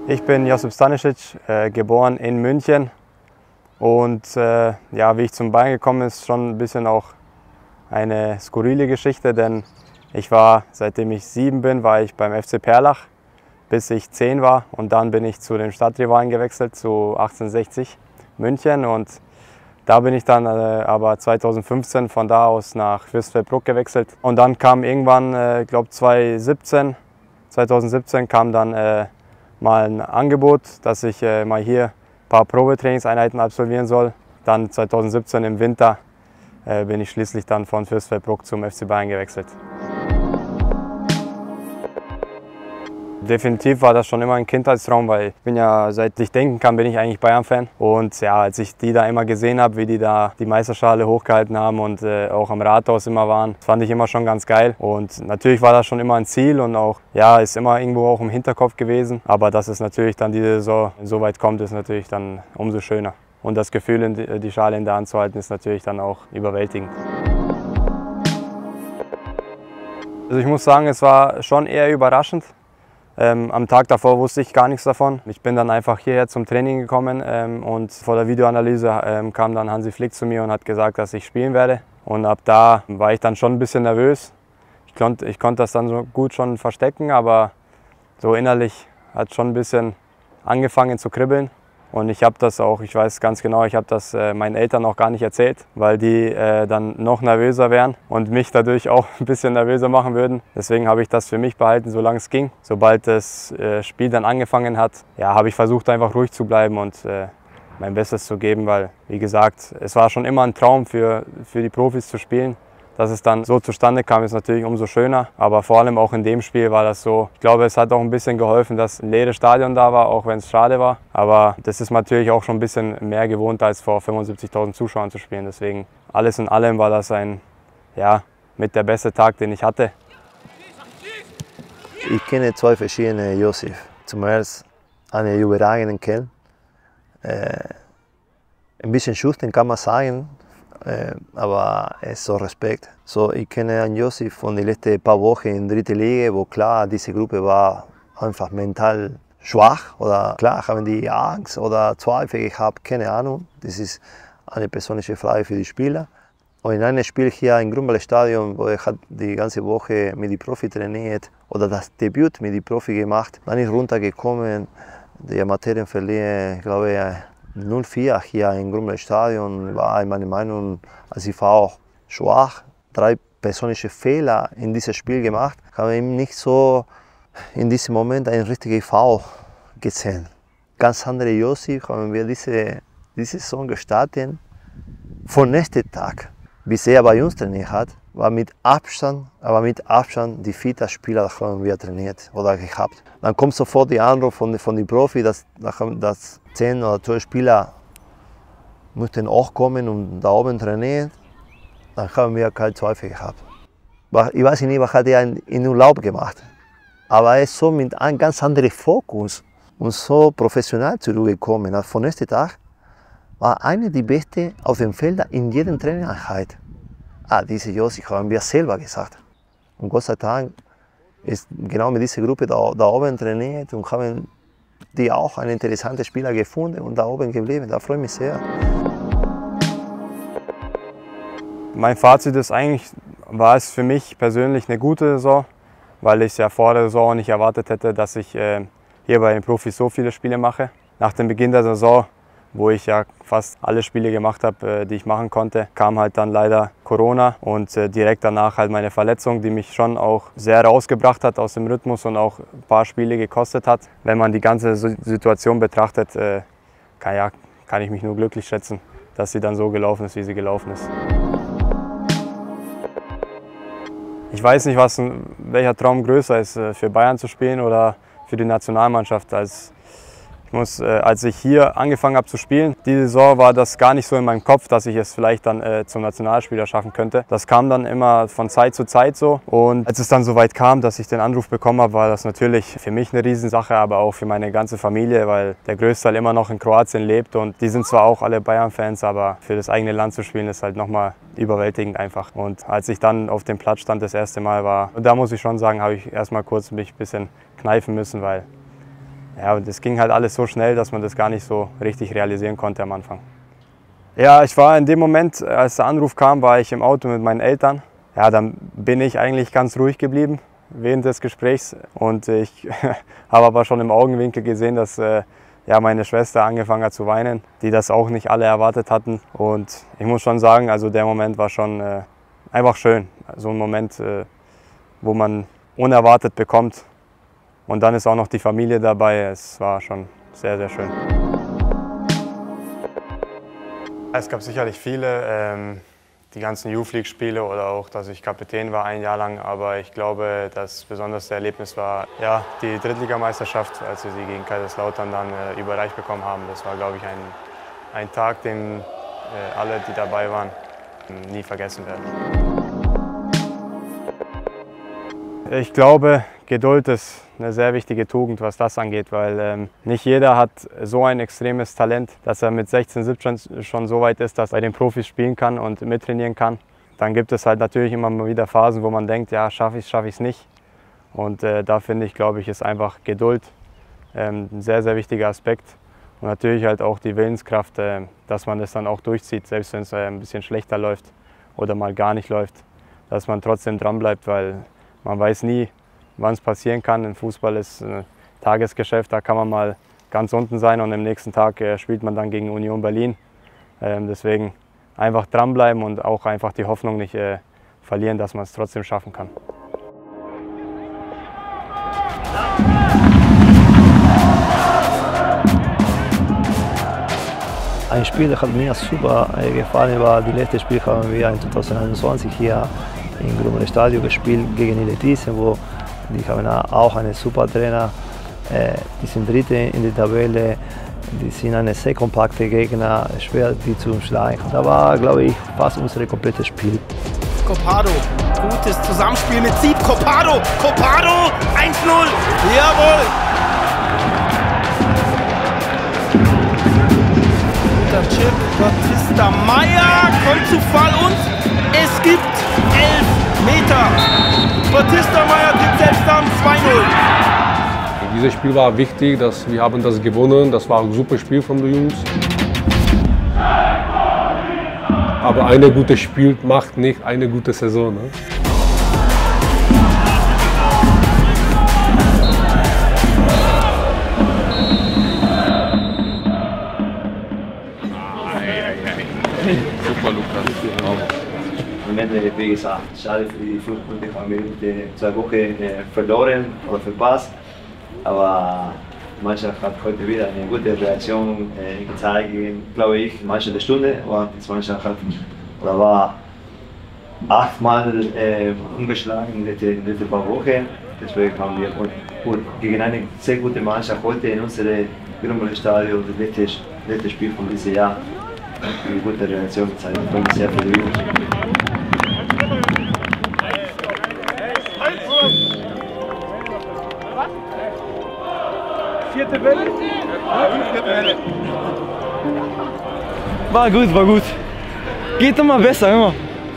Ich bin Josip Stanisic, geboren in München und ja, wie ich zum Bayern gekommen bin, ist schon ein bisschen auch eine skurrile Geschichte, denn ich war, seitdem ich 7 bin, war ich beim FC Perlach, bis ich 10 war und dann bin ich zu den Stadtrivalen gewechselt, zu 1860 München und da bin ich dann aber 2015 von da aus nach Fürstenfeldbruck gewechselt und dann kam irgendwann, ich glaube 2017 kam dann mal ein Angebot, dass ich mal hier ein paar Probetrainingseinheiten absolvieren soll. Dann 2017 im Winter bin ich schließlich dann von Fürstenfeldbruck zum FC Bayern gewechselt. Definitiv war das schon immer ein Kindheitstraum, weil ich bin ja, seit ich denken kann, bin ich eigentlich Bayern-Fan. Und ja, als ich die da immer gesehen habe, wie die da die Meisterschale hochgehalten haben und auch am Rathaus immer waren, das fand ich immer schon ganz geil. Und natürlich war das schon immer ein Ziel und auch, ja, ist immer irgendwo auch im Hinterkopf gewesen. Aber dass es natürlich dann diese Saison so weit kommt, ist natürlich dann umso schöner. Und das Gefühl, die Schale in der Hand zu halten, ist natürlich dann auch überwältigend. Also ich muss sagen, es war schon eher überraschend. Am Tag davor wusste ich gar nichts davon. Ich bin dann einfach hierher zum Training gekommen und vor der Videoanalyse kam dann Hansi Flick zu mir und hat gesagt, dass ich spielen werde. Und ab da war ich dann schon ein bisschen nervös. Ich konnte das dann so gut schon verstecken, aber so innerlich hat schon ein bisschen angefangen zu kribbeln. Und ich habe das auch, ich weiß ganz genau, ich habe das meinen Eltern auch gar nicht erzählt, weil die dann noch nervöser wären und mich dadurch auch ein bisschen nervöser machen würden. Deswegen habe ich das für mich behalten, solange es ging. Sobald das Spiel dann angefangen hat, ja, habe ich versucht, einfach ruhig zu bleiben und mein Bestes zu geben, weil, wie gesagt, es war schon immer ein Traum für die Profis zu spielen. Dass es dann so zustande kam, ist natürlich umso schöner. Aber vor allem auch in dem Spiel war das so. Ich glaube, es hat auch ein bisschen geholfen, dass ein leeres Stadion da war, auch wenn es schade war. Aber das ist natürlich auch schon ein bisschen mehr gewohnt, als vor 75.000 Zuschauern zu spielen. Deswegen, alles in allem war das mit der beste Tag, den ich hatte. Ich kenne 2 verschiedene Josip. Zum ersten einen überragenden Kerl. Ein bisschen schüchtern kann man sagen. Aber er ist so Respekt. So, ich kenne einen Josip von den letzten paar Wochen in der 3. Liga, wo klar, diese Gruppe war einfach mental schwach oder klar haben die Angst oder Zweifel gehabt, keine Ahnung. Das ist eine persönliche Frage für die Spieler. Und in einem Spiel hier im Grünwaldstadion, wo er hat die ganze Woche mit den Profi trainiert oder das Debüt mit den Profi gemacht, dann ist runtergekommen, die Amateure verlieren, ich glaube 0-4 hier im Grünwaldstadion, war meine Meinung, also ich war auch schwach. 3 persönliche Fehler in diesem Spiel gemacht, habe ihm nicht so in diesem Moment einen richtigen Foul gesehen. Ganz andere Josip haben wir diese Saison gestartet. Von nächsten Tag, bis er bei uns trainiert hat, war mit Abstand die 4. Spieler haben wir trainiert oder gehabt. Dann kommt sofort die Anruf von den Profis, dass 10 oder 12 Spieler mussten auch kommen und da oben trainieren. Dann haben wir keinen Zweifel gehabt. Ich weiß nicht, was hat er in Urlaub gemacht. Aber er ist so mit einem ganz anderen Fokus und so professionell zurückgekommen. Also von nächsten Tag war einer der Besten auf dem Feld in jeder Trainingseinheit. Diese Josip haben wir selber gesagt. Und Gott sei Dank ist genau mit dieser Gruppe da oben trainiert und haben die auch einen interessanten Spieler gefunden und da oben geblieben. Da freue ich mich sehr. Mein Fazit ist eigentlich, war es für mich persönlich eine gute Saison, weil ich es ja vor der Saison nicht erwartet hätte, dass ich hier bei den Profis so viele Spiele mache. Nach dem Beginn der Saison, wo ich ja fast alle Spiele gemacht habe, die ich machen konnte, kam halt dann leider Corona und direkt danach halt meine Verletzung, die mich schon auch sehr rausgebracht hat aus dem Rhythmus und auch ein paar Spiele gekostet hat. Wenn man die ganze Situation betrachtet, kann ich mich nur glücklich schätzen, dass sie dann so gelaufen ist, wie sie gelaufen ist. Ich weiß nicht, welcher Traum größer ist, für Bayern zu spielen oder für die Nationalmannschaft. Als ich hier angefangen habe zu spielen, diese Saison war das gar nicht so in meinem Kopf, dass ich es vielleicht dann zum Nationalspieler schaffen könnte. Das kam dann immer von Zeit zu Zeit so. Und als es dann so weit kam, dass ich den Anruf bekommen habe, war das natürlich für mich eine Riesensache, aber auch für meine ganze Familie, weil der größte Teil immer noch in Kroatien lebt. Und die sind zwar auch alle Bayern-Fans, aber für das eigene Land zu spielen ist halt nochmal überwältigend einfach. Und als ich dann auf dem Platz stand, das erste Mal da muss ich schon sagen, habe ich erstmal kurz mich ein bisschen kneifen müssen, weil Ja, und es ging halt alles so schnell, dass man das gar nicht so richtig realisieren konnte am Anfang. Ja, ich war in dem Moment, als der Anruf kam, war ich im Auto mit meinen Eltern. Ja, dann bin ich eigentlich ganz ruhig geblieben während des Gesprächs und ich habe aber schon im Augenwinkel gesehen, dass ja, meine Schwester angefangen hat zu weinen, die das auch nicht alle erwartet hatten. Und ich muss schon sagen, also der Moment war schon einfach schön. So ein Moment, wo man unerwartet bekommt. Und dann ist auch noch die Familie dabei. Es war schon sehr, sehr schön. Es gab sicherlich viele, die ganzen Youth League-Spiele oder auch, dass ich Kapitän war ein Jahr lang. Aber ich glaube, das besonderste Erlebnis war ja, die Drittligameisterschaft, als wir sie gegen Kaiserslautern dann überreicht bekommen haben. Das war, glaube ich, ein Tag, den alle, die dabei waren, nie vergessen werden. Ich glaube, Geduld ist eine sehr wichtige Tugend, was das angeht, weil nicht jeder hat so ein extremes Talent, dass er mit 16, 17 schon so weit ist, dass er bei den Profis spielen kann und mittrainieren kann. Dann gibt es halt natürlich immer mal wieder Phasen, wo man denkt, ja, schaffe ich es nicht. Und da finde ich, glaube ich, ist einfach Geduld ein sehr, sehr wichtiger Aspekt. Und natürlich halt auch die Willenskraft, dass man das dann auch durchzieht, selbst wenn es ein bisschen schlechter läuft oder mal gar nicht läuft, dass man trotzdem dran bleibt, weil man weiß nie, wann es passieren kann. Im Fußball ist ein Tagesgeschäft, da kann man mal ganz unten sein und am nächsten Tag spielt man dann gegen Union Berlin. Deswegen einfach dranbleiben und auch einfach die Hoffnung nicht verlieren, dass man es trotzdem schaffen kann. Ein Spiel, das hat mir super gefallen, war das letzte Spiel, haben wir in 2021 hier im Grummel Stadion gespielt gegen Iletice, wo die haben auch einen super Trainer, die sind Dritte in der Tabelle, die sind eine sehr kompakte Gegner, schwer die zu umschlagen. Da war, glaube ich, fast unser komplettes Spiel. Copado, gutes Zusammenspiel mit Sieb, Copado, 1-0, jawohl! Guter Chip, Batista Meyer kommt zu Fall und es gibt 11 Meter. Batista Meyer tritt selbst an, 2-0. Dieses Spiel war wichtig, wir haben das gewonnen. Das war ein super Spiel von den Jungs. Aber ein gutes Spiel macht nicht eine gute Saison. Ne? Super, Lukas. Am Ende, wie gesagt, schade für die 5 Punkte, haben wir die 2 Wochen verloren oder verpasst. Aber die Mannschaft hat heute wieder eine gute Reaktion gezeigt, glaube ich, Mannschaft der Stunde. Aber die Mannschaft war 8-mal umgeschlagen in den letzten paar Wochen. Deswegen haben wir gegen eine sehr gute Mannschaft heute in unserem Grummel Stadion, das letzte Spiel von diesem Jahr, eine gute Reaktion gezeigt. Ich bin sehr verliebt. Vierte Welle? Vierte Welle. War gut, war gut. Geht immer besser, immer.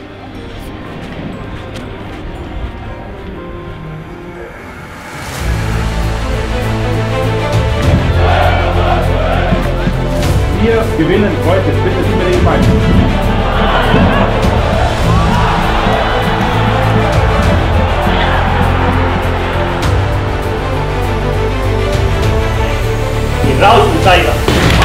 Wir gewinnen heute, bitte unbedingt mal. Raus, Zeiger!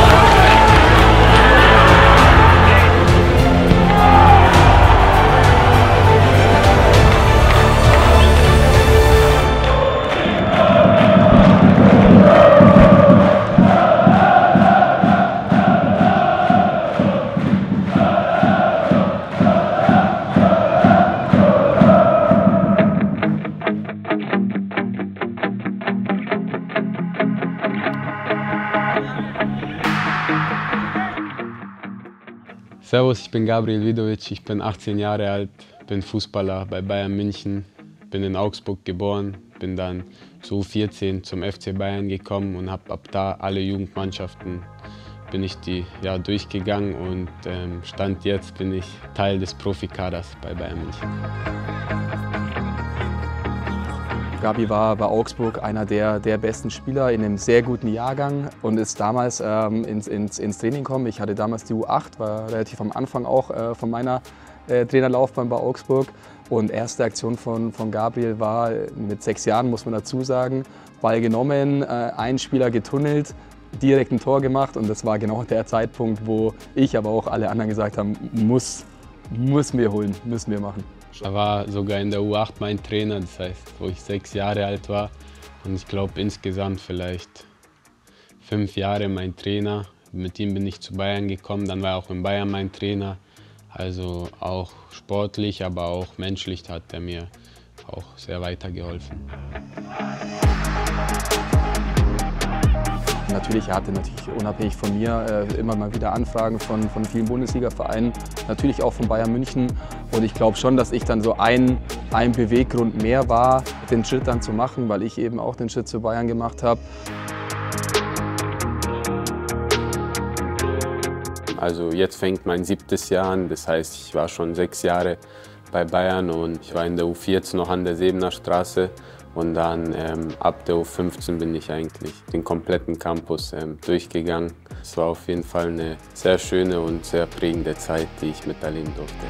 Servus, ich bin Gabriel Vidovic, ich bin 18 Jahre alt, bin Fußballer bei Bayern München, bin in Augsburg geboren, bin dann zu U14 zum FC Bayern gekommen und habe ab da alle Jugendmannschaften bin ich durchgegangen und Stand jetzt bin ich Teil des Profikaders bei Bayern München. Gabi war bei Augsburg einer der besten Spieler in einem sehr guten Jahrgang und ist damals ins Training gekommen. Ich hatte damals die U8, war relativ am Anfang auch von meiner Trainerlaufbahn bei Augsburg. Und erste Aktion von Gabriel war mit 6 Jahren, muss man dazu sagen, Ball genommen, einen Spieler getunnelt, direkt ein Tor gemacht und das war genau der Zeitpunkt, wo ich, aber auch alle anderen gesagt haben, müssen wir holen, müssen wir machen. Er war sogar in der U8 mein Trainer, das heißt, wo ich 6 Jahre alt war. Und ich glaube insgesamt vielleicht 5 Jahre mein Trainer. Mit ihm bin ich zu Bayern gekommen, dann war er auch in Bayern mein Trainer. Also auch sportlich, aber auch menschlich hat er mir auch sehr weitergeholfen. Natürlich, er hatte unabhängig von mir immer mal wieder Anfragen von vielen Bundesliga-Vereinen, natürlich auch von Bayern München. Und ich glaube schon, dass ich dann so ein Beweggrund mehr war, den Schritt dann zu machen, weil ich eben auch den Schritt zu Bayern gemacht habe. Also jetzt fängt mein 7. Jahr an, das heißt, ich war schon 6 Jahre bei Bayern und ich war in der U14 noch an der Sebener Straße. Und dann ab der U15 bin ich eigentlich den kompletten Campus durchgegangen. Es war auf jeden Fall eine sehr schöne und sehr prägende Zeit, die ich miterleben durfte.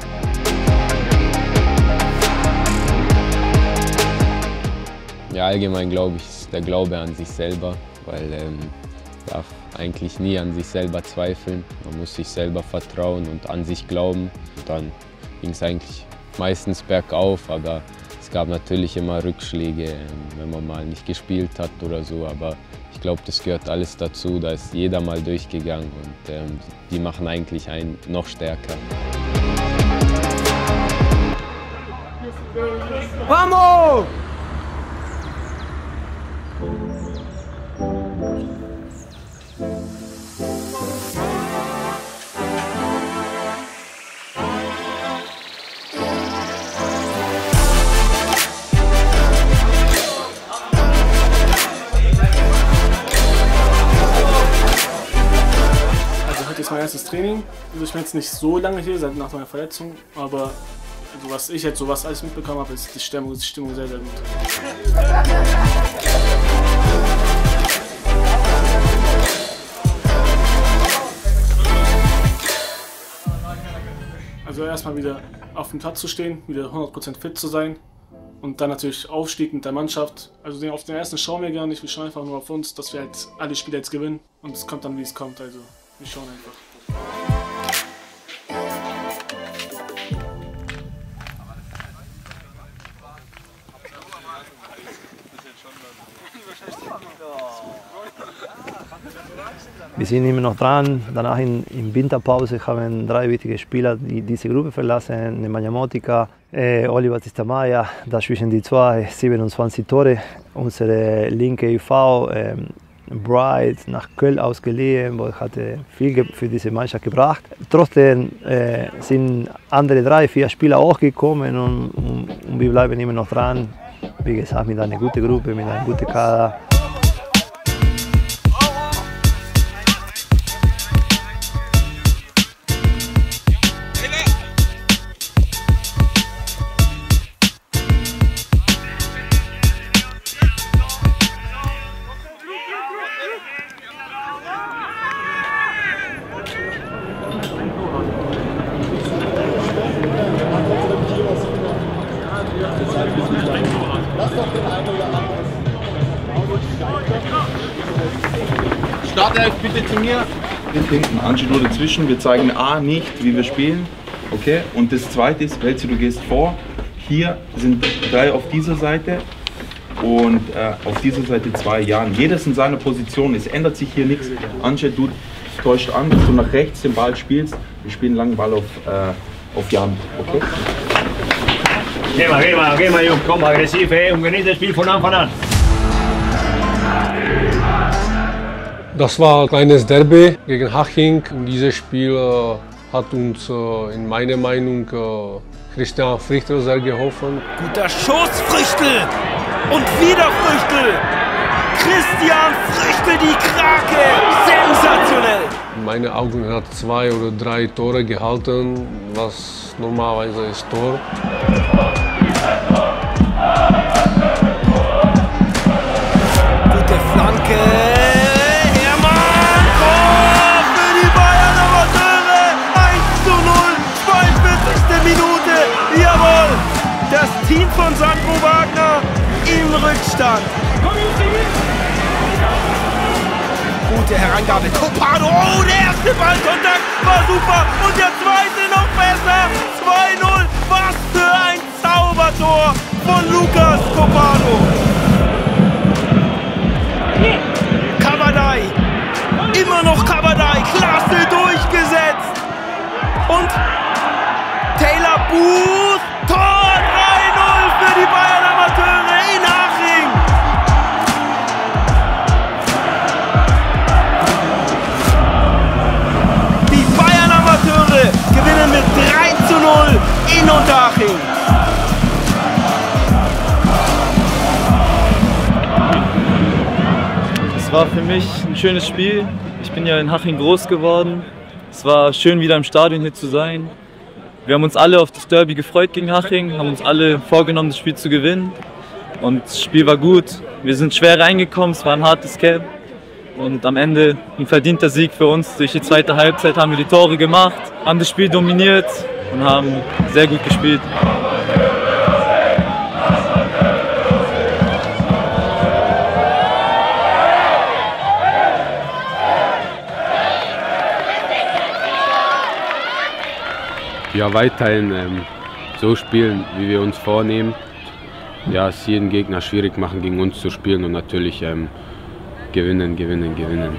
Ja, allgemein glaube ich, ist der Glaube an sich selber, weil man darf eigentlich nie an sich selber zweifeln. Man muss sich selber vertrauen und an sich glauben. Und dann ging es eigentlich meistens bergauf, aber es gab natürlich immer Rückschläge, wenn man mal nicht gespielt hat oder so, aber ich glaube, das gehört alles dazu, da ist jeder mal durchgegangen und die machen eigentlich einen noch stärker. Vamos! Das ist mein erstes Training. Also ich bin jetzt nicht so lange hier, seit nach meiner Verletzung, aber also was ich jetzt sowas alles mitbekommen habe, ist die Stimmung sehr, sehr gut. Also erstmal wieder auf dem Platz zu stehen, wieder 100% fit zu sein und dann natürlich Aufstieg mit der Mannschaft. Also auf den ersten schauen wir gar nicht, wir schauen einfach nur auf uns, dass wir halt alle Spiele jetzt gewinnen und es kommt dann, wie es kommt. Also wir schauen einfach. Wir sind immer noch dran. Danach in Winterpause haben 3 wichtige Spieler diese Gruppe verlassen. Nemanja Motika, Oli Battista Maya, dazwischen die 2 27 Tore. Unsere linke IV, Bright, nach Köln ausgeliehen, wo hatte viel für diese Mannschaft gebracht. Trotzdem sind andere 3, 4 Spieler auch gekommen und wir bleiben immer noch dran. Wie gesagt, mit einer guten Gruppe, mit einem guten Kader. Startelf bitte zu mir. Hinten, Angelo dazwischen. Wir zeigen A nicht, wie wir spielen. Okay? Und das zweite ist, Welzi, du gehst vor. Hier sind 3 auf dieser Seite und auf dieser Seite 2 Jan. Jeder ist in seiner Position. Es ändert sich hier nichts. Angelo, du täuscht an, dass du nach rechts den Ball spielst. Wir spielen langen Ball auf Jan. Okay? Geh mal, Jungs, komm, aggressiv, und genieß das Spiel von Anfang an. Das war ein kleines Derby gegen Haching. Und dieses Spiel hat uns in meiner Meinung Christian Frichtl sehr geholfen. Guter Schuss, Frichtl! Und wieder Frichtl! Christian Frichtl, die Krake! Sensationell! In meinen Augen hat 2 oder 3 Tore gehalten, was normalerweise ist Tor. von Sandro Wagner im Rückstand. Gute Herangabe. Copado. Oh, der erste Ballkontakt war super. Und der zweite noch besser. 2-0. Was für ein Zaubertor von Lucas Copado. Kabadai. Immer noch Kabadai. Klasse durchgesetzt. Und Taylor Booth. Tor 3-0 für die Bayern Amateure in Haching. Die Bayern Amateure gewinnen mit 3-0 in Unterhaching. Es war für mich ein schönes Spiel. Ich bin ja in Haching groß geworden. Es war schön, wieder im Stadion hier zu sein. Wir haben uns alle auf das Derby gefreut gegen Haching, haben uns alle vorgenommen, das Spiel zu gewinnen. Und das Spiel war gut. Wir sind schwer reingekommen, es war ein hartes Camp. Und am Ende ein verdienter Sieg für uns. Durch die zweite Halbzeit haben wir die Tore gemacht, haben das Spiel dominiert und haben sehr gut gespielt. Ja, weiterhin so spielen, wie wir uns vornehmen. Ja, es jeden Gegner schwierig machen, gegen uns zu spielen und natürlich gewinnen, gewinnen, gewinnen.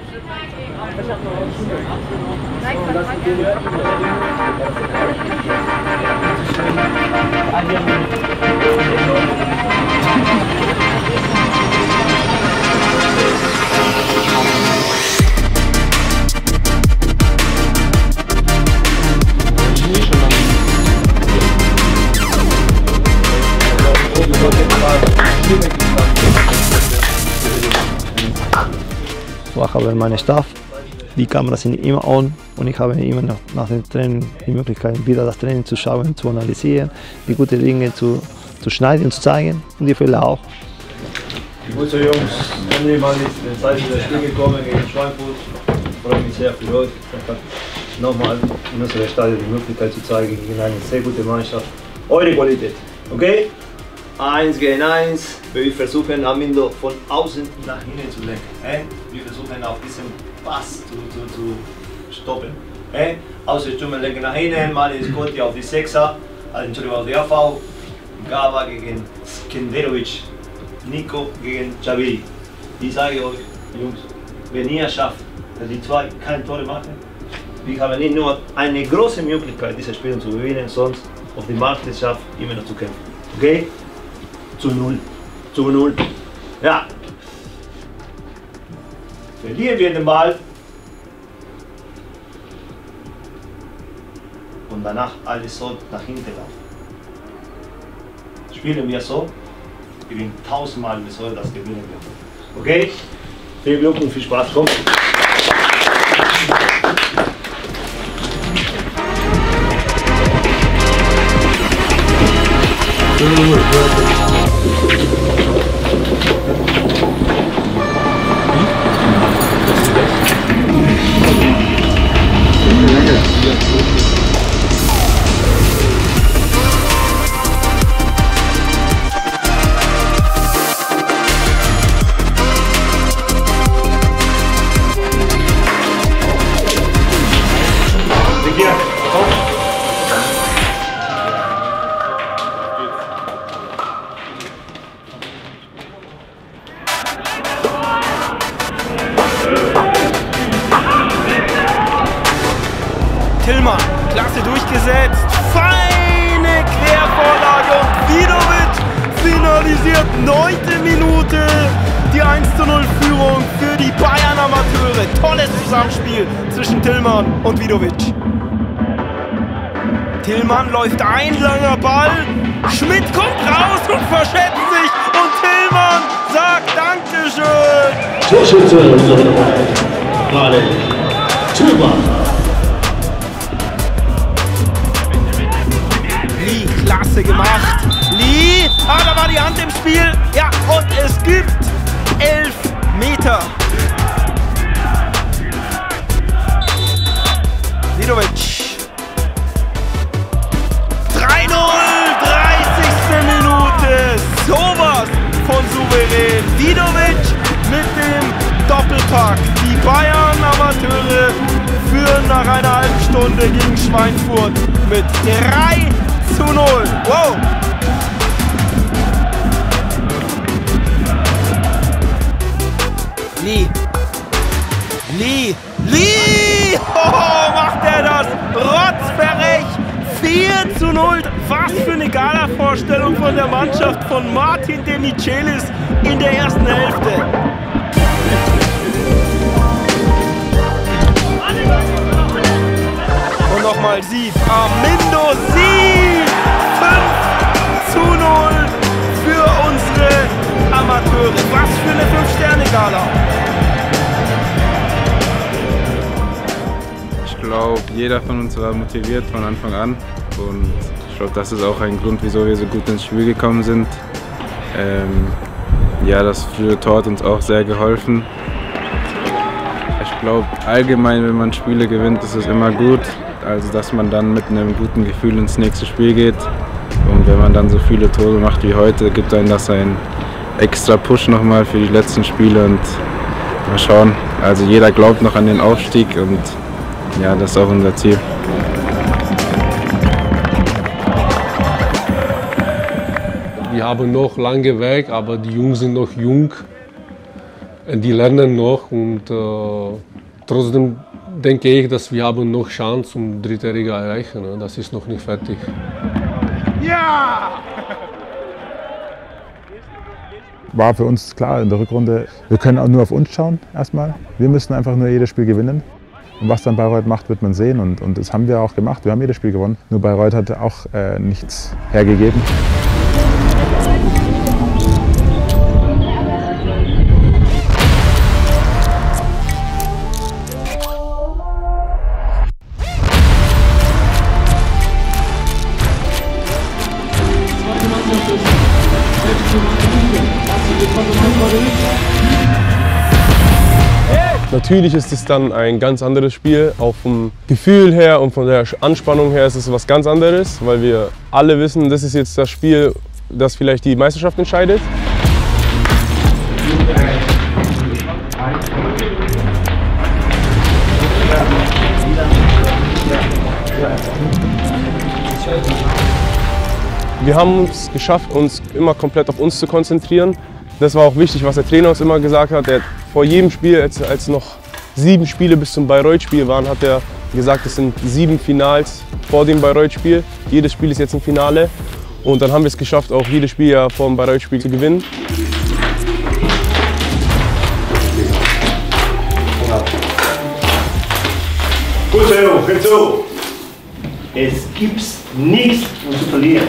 Ich habe meinen Staff, die Kameras sind immer on und ich habe immer nach dem Training die Möglichkeit, wieder das Training zu schauen, zu analysieren, die guten Dinge zu schneiden und zu zeigen und die Fehler auch. Gut so Jungs, endlich mal die Zeit wieder Spiel gekommen gegen Schweinfurt. Ich freue mich sehr für euch. Nochmal in unserer Stadion die Möglichkeit zu zeigen gegen eine sehr gute Mannschaft. Eure Qualität, okay? 1 gegen 1. Wir versuchen Armindo von außen nach innen zu lenken. Wir versuchen auf diesen Pass zu stoppen. Außenstürmer lenken nach innen, mal ist Gotti auf die 6er, Entschuldigung auf die AV, Gava gegen Skenderovic, Nico gegen Xavi. Ich sage euch, Jungs, wenn ihr schafft, dass die zwei keine Tore machen, wir haben nicht nur eine große Möglichkeit, dieses Spiel zu gewinnen, sonst auf die Meisterschaft immer noch zu kämpfen. Okay? Zu 0. Zu 0. Ja. Verlieren wir den Ball. Und danach alles so nach hinten laufen. Spielen wir so, gewinnen 1000-mal, wir sollen das gewinnen. Okay? Viel Glück und viel Spaß. Kommt. Tillmann, klasse durchgesetzt, feine Quervorlage und Vidovic finalisiert 9. Minute die 1:0-Führung für die Bayern Amateure. Tolles Zusammenspiel zwischen Tillmann und Vidovic. Tillmann läuft ein, langer Ball, Schmidt kommt raus und verschätzt sich und Tillmann sagt Dankeschön. Torschütze, gerade Tillmann. Lee, klasse gemacht. Lee, da war die Hand im Spiel. Ja, und es gibt 11 Meter. Vidovic. 3-0, 30. Minute. Vidovic mit dem Doppelpack. Die Bayern-Amateure führen nach einer halben Stunde gegen Schweinfurt mit 3:0. Wow! Lee! Oh, macht er das! Rotzverrecht! 4:0. Was für eine Gala-Vorstellung von der Mannschaft von Martin de Michelis in der ersten Hälfte. Und nochmal Sieg. Armindo Sieg! 5:0 für unsere Amateure. Was für eine 5-Sterne-Gala. Ich glaube, jeder von uns war motiviert von Anfang an und ich glaube, das ist auch ein Grund, wieso wir so gut ins Spiel gekommen sind. Ja, das frühe Tor hat uns auch sehr geholfen. Ich glaube, allgemein, wenn man Spiele gewinnt, ist es immer gut, also dass man dann mit einem guten Gefühl ins nächste Spiel geht. Und wenn man dann so viele Tore macht wie heute, gibt einem das einen extra Push nochmal für die letzten Spiele und mal schauen. Also jeder glaubt noch an den Aufstieg und ja, das ist auch unser Ziel. Wir haben noch lange Weg, aber die Jungs sind noch jung. Die lernen noch und trotzdem denke ich, dass wir haben noch Chance zum dritten Liga erreichen. Das ist noch nicht fertig. Ja! War für uns klar in der Rückrunde, wir können auch nur auf uns schauen erstmal. Wir müssen einfach nur jedes Spiel gewinnen. Und was dann Bayreuth macht, wird man sehen und das haben wir auch gemacht. Wir haben jedes Spiel gewonnen. Nur Bayreuth hat auch nichts hergegeben. Natürlich ist es dann ein ganz anderes Spiel, auch vom Gefühl her und von der Anspannung her ist es was ganz anderes, weil wir alle wissen, das ist jetzt das Spiel, das vielleicht die Meisterschaft entscheidet. Wir haben es geschafft, uns immer komplett auf uns zu konzentrieren. Das war auch wichtig, was der Trainer uns immer gesagt hat. Er hat vor jedem Spiel, als noch 7 Spiele bis zum Bayreuth-Spiel waren, hat er gesagt, es sind 7 Finals vor dem Bayreuth-Spiel. Jedes Spiel ist jetzt ein Finale. Und dann haben wir es geschafft, auch jedes Spiel ja vor dem Bayreuth-Spiel zu gewinnen. Gut, Jungs, hör zu. Es gibt nichts, um zu verlieren.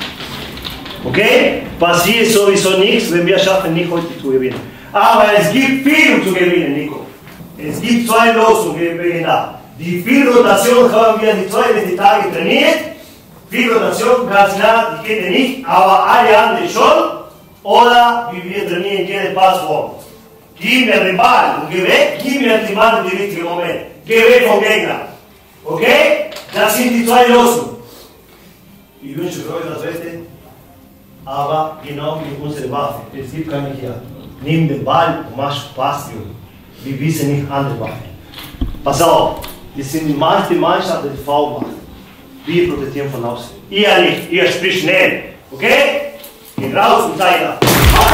Okay? Passiert sowieso nichts, wenn wir schaffen, nicht heute zu gewinnen. Aber es gibt viel, um zu gewinnen, Nico. Es gibt 2 Losungen wegen da. Die Vielrotation haben wir die 2 letzten Tage trainiert. Vielrotation, ganz klar, die geht nicht, aber alle anderen schon. Oder wie wir trainieren, jede Passform. Gib mir den Ball und geh weg, gib mir den Ball im richtigen Moment. Geh weg vom Gegner. Okay? Das sind die 2 Losungen. Ich wünsche für euch das Beste. Aber genau wie unsere Waffe. Es gibt keine hier. Nimm den Ball und mach Spaß, Junge. Wir wissen nicht andere Waffen. Pass auf, wir sind die meiste Mannschaft, die V macht. Wir protestieren von außen. Ihr nicht, ihr spricht schnell. Okay? Geht raus und zeigt das.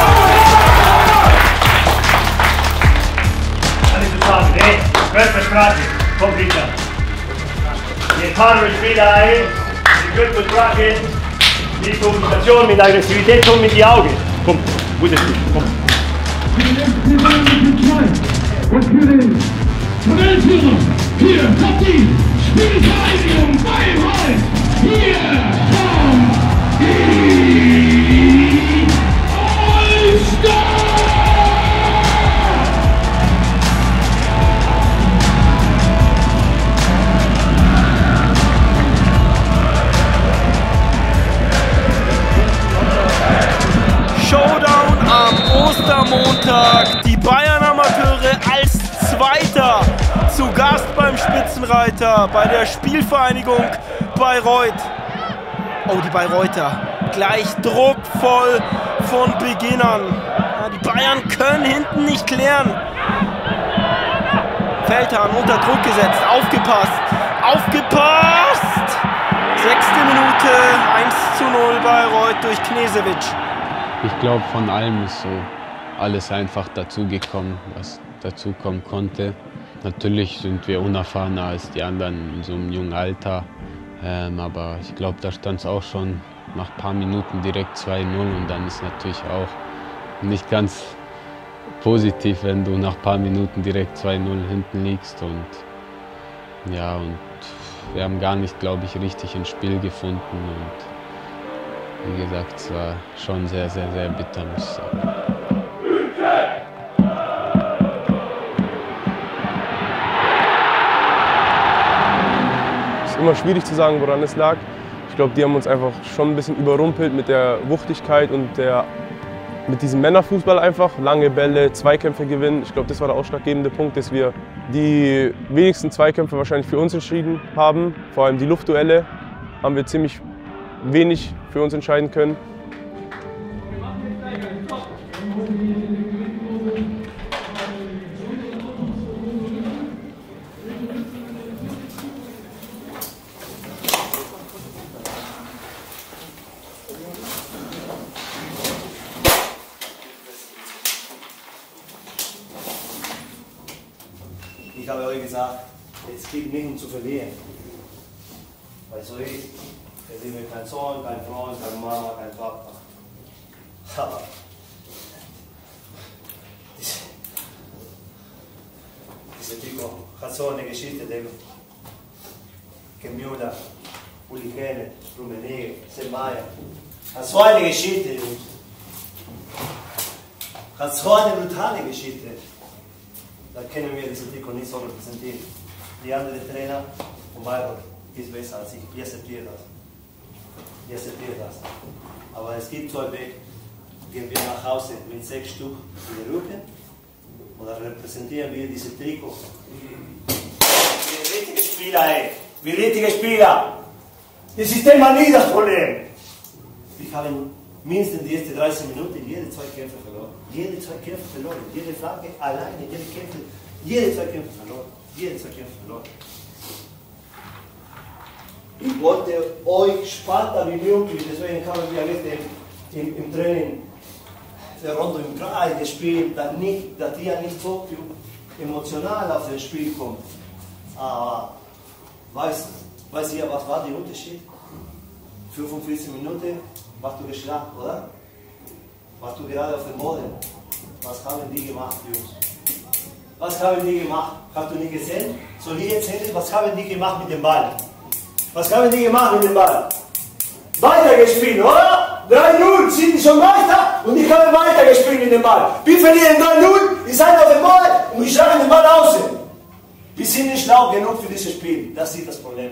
Alles zusammen, ne? Körpersprache. Komm, Richard. Wir fahren mit Spieler ein. Die Körpersprache. Die Kommunikation mit Aggressivität und mit den Augen. Komm, gutes Spiel, komm. Und für den Tabellenführer, hier kommt die Spielvereinigung Bayreuth. Hier kommt die All-Star! Showdown am Ostermontag. Die Bayern-Amateure als Zweiter zu Gast beim Spitzenreiter bei der Spielvereinigung Bayreuth. Oh, die Bayreuther gleich druckvoll von Beginn an. Ja, die Bayern können hinten nicht klären. Feldhahn unter Druck gesetzt, aufgepasst, aufgepasst! 6. Minute, 1:0 Bayreuth durch Knežević. Ich glaube, von allem ist so alles einfach dazugekommen, was dazukommen konnte. Natürlich sind wir unerfahrener als die anderen in so einem jungen Alter, aber ich glaube, da stand es auch schon nach ein paar Minuten direkt 2:0 und dann ist natürlich auch nicht ganz positiv, wenn du nach ein paar Minuten direkt 2:0 hinten liegst und ja, und wir haben gar nicht, glaube ich, richtig ins Spiel gefunden und wie gesagt, es war schon sehr, sehr, sehr bitter, muss ich sagen. Es ist immer schwierig zu sagen, woran es lag. Ich glaube, die haben uns einfach schon ein bisschen überrumpelt mit der Wuchtigkeit und mit diesem Männerfußball einfach. Lange Bälle, Zweikämpfe gewinnen. Ich glaube, das war der ausschlaggebende Punkt, dass wir die wenigsten Zweikämpfe wahrscheinlich für uns entschieden haben. Vor allem die Luftduelle haben wir ziemlich wenig für uns entscheiden können. Ich habe euch gesagt, es geht nicht um zu verlieren. Weil so ist, wir sind kein Sohn, kein Freund, keine Mama, kein Papa. Aber diese Typo hat so eine Geschichte, die Miula, Uli Kene, Rummenigge, Semaya. Hat so eine Geschichte, Jungs. Hat so eine brutale Geschichte. Da können wir diese Tico nicht so repräsentieren. Die anderen Trainer von Bayreuth ist besser als ich. Ich akzeptiere das. Ich akzeptiere das. Aber es gibt zwei Wege. Gehen wir nach Hause mit 6 Stück in den Rücken oder repräsentieren wir diese Trikot. Wie richtige Spieler, ey. Wie richtige Spieler. Das System hat nie das Problem. Ich habe mindestens die ersten 30 Minuten jede Zweikämpfe verloren. Jede Zweikämpfe verloren. Jede Flanke alleine, jede Kämpfe, jede Zweikämpfe verloren. Jede Zweikämpfe verloren. Ich wollte euch später wie möglich, deswegen haben wir gestern im Training der Rondo im Kreis gespielt, dass ihr nicht so emotional auf das Spiel kommt. Aber weiß ihr, was war der Unterschied? 45 Minuten warst du geschlagen, oder? Warst du gerade auf dem Boden? Was haben die gemacht, Jungs? Was haben die gemacht? Hast du nicht gesehen? Soll ich erzählen, was haben die gemacht mit dem Ball? Was haben die gemacht mit dem Ball? Weitergespielt, oder? 3:0, sind die schon weiter und ich habe weitergespielt mit dem Ball. Wir verlieren 3:0, ihr seid auf dem Ball und wir schlagen den Ball außen. Wir sind nicht schlau genug für dieses Spiel, das ist das Problem.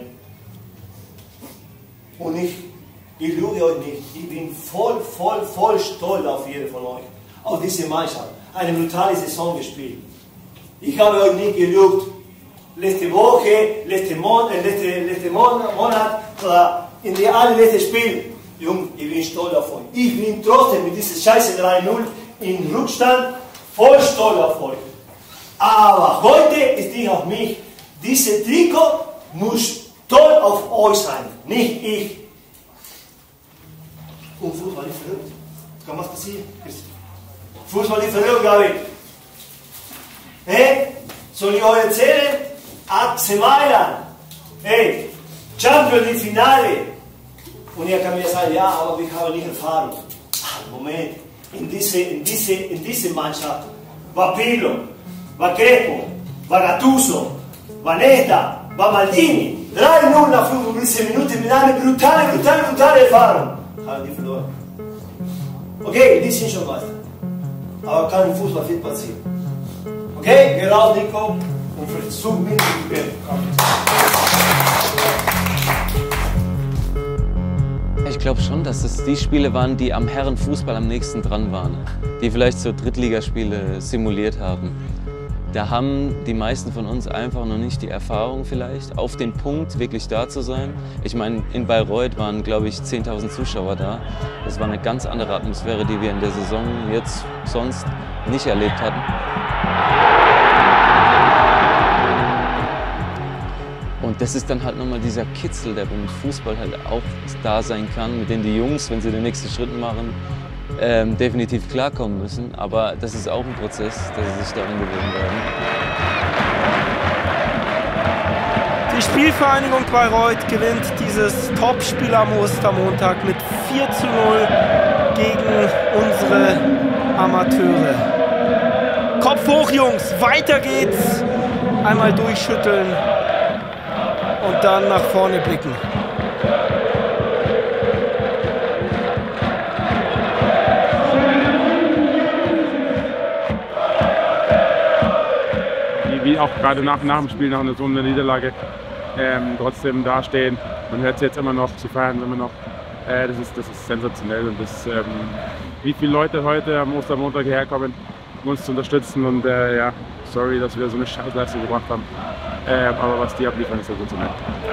Und ich lüge euch nicht, ich bin voll stolz auf jeden von euch, auf diese Mannschaft. Eine brutale Saison gespielt. Ich habe euch nicht gelügt. Letzte Woche, letzten Monat oder in der allerletzten Spiel. Jungs, ich bin stolz auf euch. Ich bin trotzdem mit dieser Scheiße 3:0 in Rückstand voll stolz auf euch. Aber heute ist nicht auf mich. Diese Trikot muss stolz auf euch sein, nicht ich. Und Fußball ist verrückt. Kann was passieren? Fußball ist verrückt, glaube ich. Hey, soll ich euch erzählen? AC Mailand, hey, Champions League Finale. Und ihr kann mir sagen, ja, aber wir haben nicht Erfahrung. Moment, in diese Mannschaft war Pirlo, war Crespo, war Gattuso, war Nesta, war Maldini. 3:0 nach 45 Minuten mit einer brutale Erfahrung. Haben die verloren. Okay, die sind schon was. Aber kann im Fußball viel passieren. Okay, geh raus, Nico, und versuch mit zu gehen. Ich glaube schon, dass es die Spiele waren, die am Herrenfußball am nächsten dran waren. Die vielleicht so Drittligaspiele simuliert haben. Da haben die meisten von uns einfach noch nicht die Erfahrung vielleicht, auf den Punkt wirklich da zu sein. Ich meine, in Bayreuth waren, glaube ich, 10.000 Zuschauer da. Das war eine ganz andere Atmosphäre, die wir in der Saison jetzt sonst nicht erlebt hatten. Und das ist dann halt nochmal dieser Kitzel, der beim Fußball halt auch da sein kann, mit dem die Jungs, wenn sie den nächsten Schritt machen, definitiv klarkommen müssen. Aber das ist auch ein Prozess, dass sie sich daran gewöhnen werden. Die Spielvereinigung Bayreuth gewinnt dieses Topspiel am Ostermontag mit 4:0 gegen unsere Amateure. Kopf hoch, Jungs, weiter geht's. Einmal durchschütteln und dann nach vorne blicken. Wie auch gerade nach dem Spiel, nach so einer Niederlage, trotzdem dastehen. Man hört es jetzt immer noch, sie feiern immer noch. Das ist sensationell. Und das, wie viele Leute heute am Ostermontag hierher kommen, um uns zu unterstützen. Und ja, sorry, dass wir so eine Scheißleistung gebracht haben. Aber was die abliefern, ist sensationell.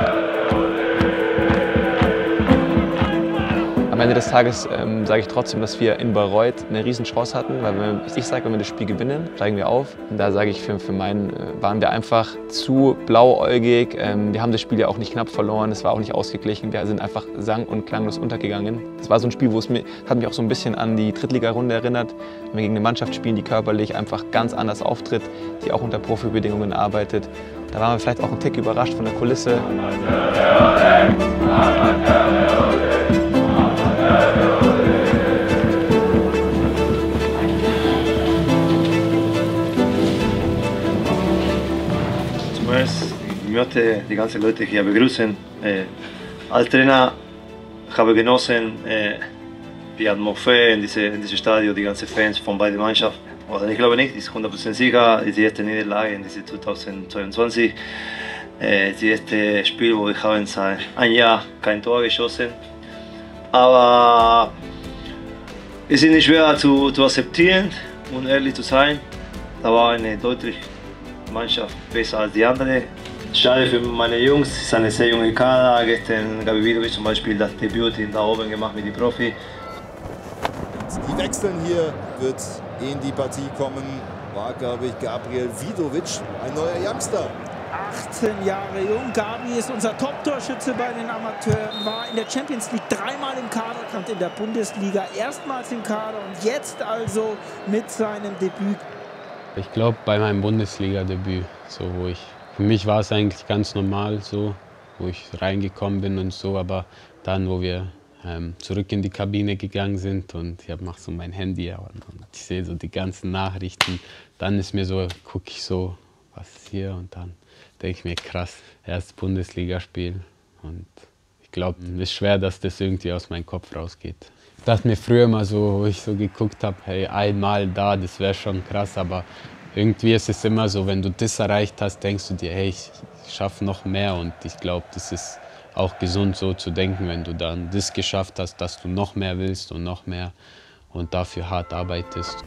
Am Ende des Tages sage ich trotzdem, dass wir in Bayreuth eine Riesenchance hatten, weil ich sage, wenn wir das Spiel gewinnen, steigen wir auf. Und da sage ich, für meinen waren wir einfach zu blauäugig. Wir haben das Spiel ja auch nicht knapp verloren, es war auch nicht ausgeglichen. Wir sind einfach sang- und klanglos untergegangen. Es war so ein Spiel, hat mich auch so ein bisschen an die Drittliga-Runde erinnert. Wenn wir gegen eine Mannschaft spielen, die körperlich einfach ganz anders auftritt, die auch unter Profibedingungen arbeitet. Da waren wir vielleicht auch einen Tick überrascht von der Kulisse. Zuerst, ich möchte die ganzen Leute hier begrüßen. Als Trainer habe ich genossen, die Atmosphäre in diesem Stadion, die ganzen Fans von beiden Mannschaften. Oder ich glaube nicht, ist 100% sicher, ist die erste Niederlage in diesem 2022. Das erste Spiel, wo ich habe seit einem Jahr kein Tor geschossen. Aber es ist nicht schwer zu akzeptieren und ehrlich zu sein. Da war eine deutliche Mannschaft besser als die andere. Schade für meine Jungs, es ist eine sehr junge Kader. Gestern Gabi Vidovic zum Beispiel das Debüt da oben gemacht mit den Profi. Die wechseln hier, wird in die Partie kommen, war, glaube ich, Gabriel Vidovic, ein neuer Youngster. 18 Jahre jung. Gabi ist unser Top-Torschütze bei den Amateuren, war in der Champions League dreimal im Kader, kommt in der Bundesliga erstmals im Kader und jetzt also mit seinem Debüt. Ich glaube, bei meinem Bundesliga-Debüt, so, für mich war es eigentlich ganz normal, so, wo ich reingekommen bin und so, aber dann, wo wir zurück in die Kabine gegangen sind und ich mache so mein Handy und ich sehe so die ganzen Nachrichten, dann ist mir so, gucke ich so, was ist hier und dann denke ich mir, krass, erstes Bundesligaspiel und ich glaube, es ist schwer, dass das irgendwie aus meinem Kopf rausgeht. Ich dachte mir früher mal so, wo ich so geguckt habe, hey, einmal da, das wäre schon krass, aber irgendwie ist es immer so, wenn du das erreicht hast, denkst du dir, hey, ich schaffe noch mehr und ich glaube, das ist auch gesund so zu denken, wenn du dann das geschafft hast, dass du noch mehr willst und noch mehr und dafür hart arbeitest.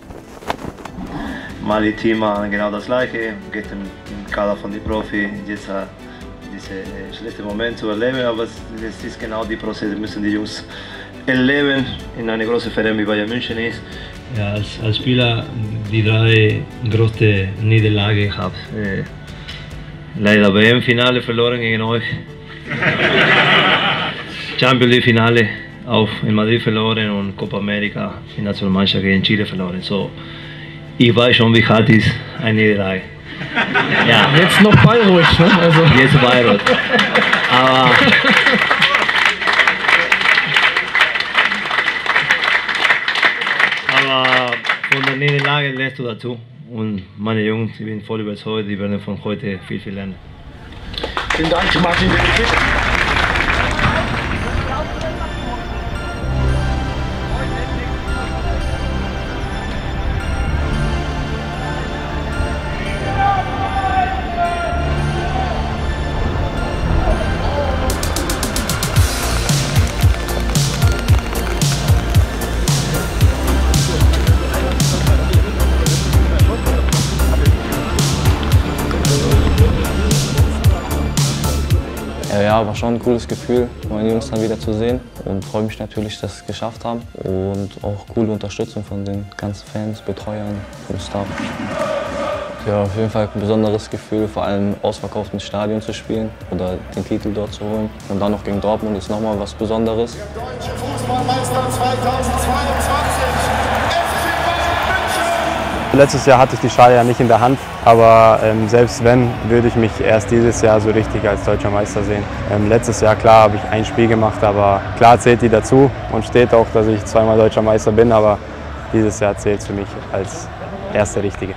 Mali Team genau das Gleiche, geht im Kader von den Profi, jetzt diese schlechte Moment zu erleben, aber es ist genau die Prozesse, müssen die Jungs erleben in einer großen Verein wie Bayern München ist. Ja, als Spieler die 3 große Niederlagen gehabt. Leider WM-Finale verloren gegen euch. Champions League Finale auch in Madrid verloren und Copa America in Nationalmannschaft gegen Chile verloren. So, ich weiß schon, wie hart ist eine Niederlage. Ja. Jetzt noch Bayreuth, ne? Also. Jetzt Bayreuth. Aber von der Niederlage lernst du dazu. Und meine Jungs, ich bin voll überzeugt, die werden von heute viel lernen. Vielen Dank, Martin. ja, war schon ein cooles Gefühl, meine Jungs dann wieder zu sehen und freue mich natürlich, dass sie es geschafft haben und auch coole Unterstützung von den ganzen Fans, Betreuern, vom Staff. Ja, auf jeden Fall ein besonderes Gefühl, vor allem im ausverkauften Stadion zu spielen oder den Titel dort zu holen. Und dann noch gegen Dortmund ist nochmal was Besonderes. Der deutsche Fußballmeister 2022. Letztes Jahr hatte ich die Schale ja nicht in der Hand, aber selbst wenn, würde ich mich erst dieses Jahr so richtig als deutscher Meister sehen. Letztes Jahr, klar, habe ich ein Spiel gemacht, aber klar zählt die dazu und steht auch, dass ich zweimal deutscher Meister bin, aber dieses Jahr zählt es für mich als erste richtige.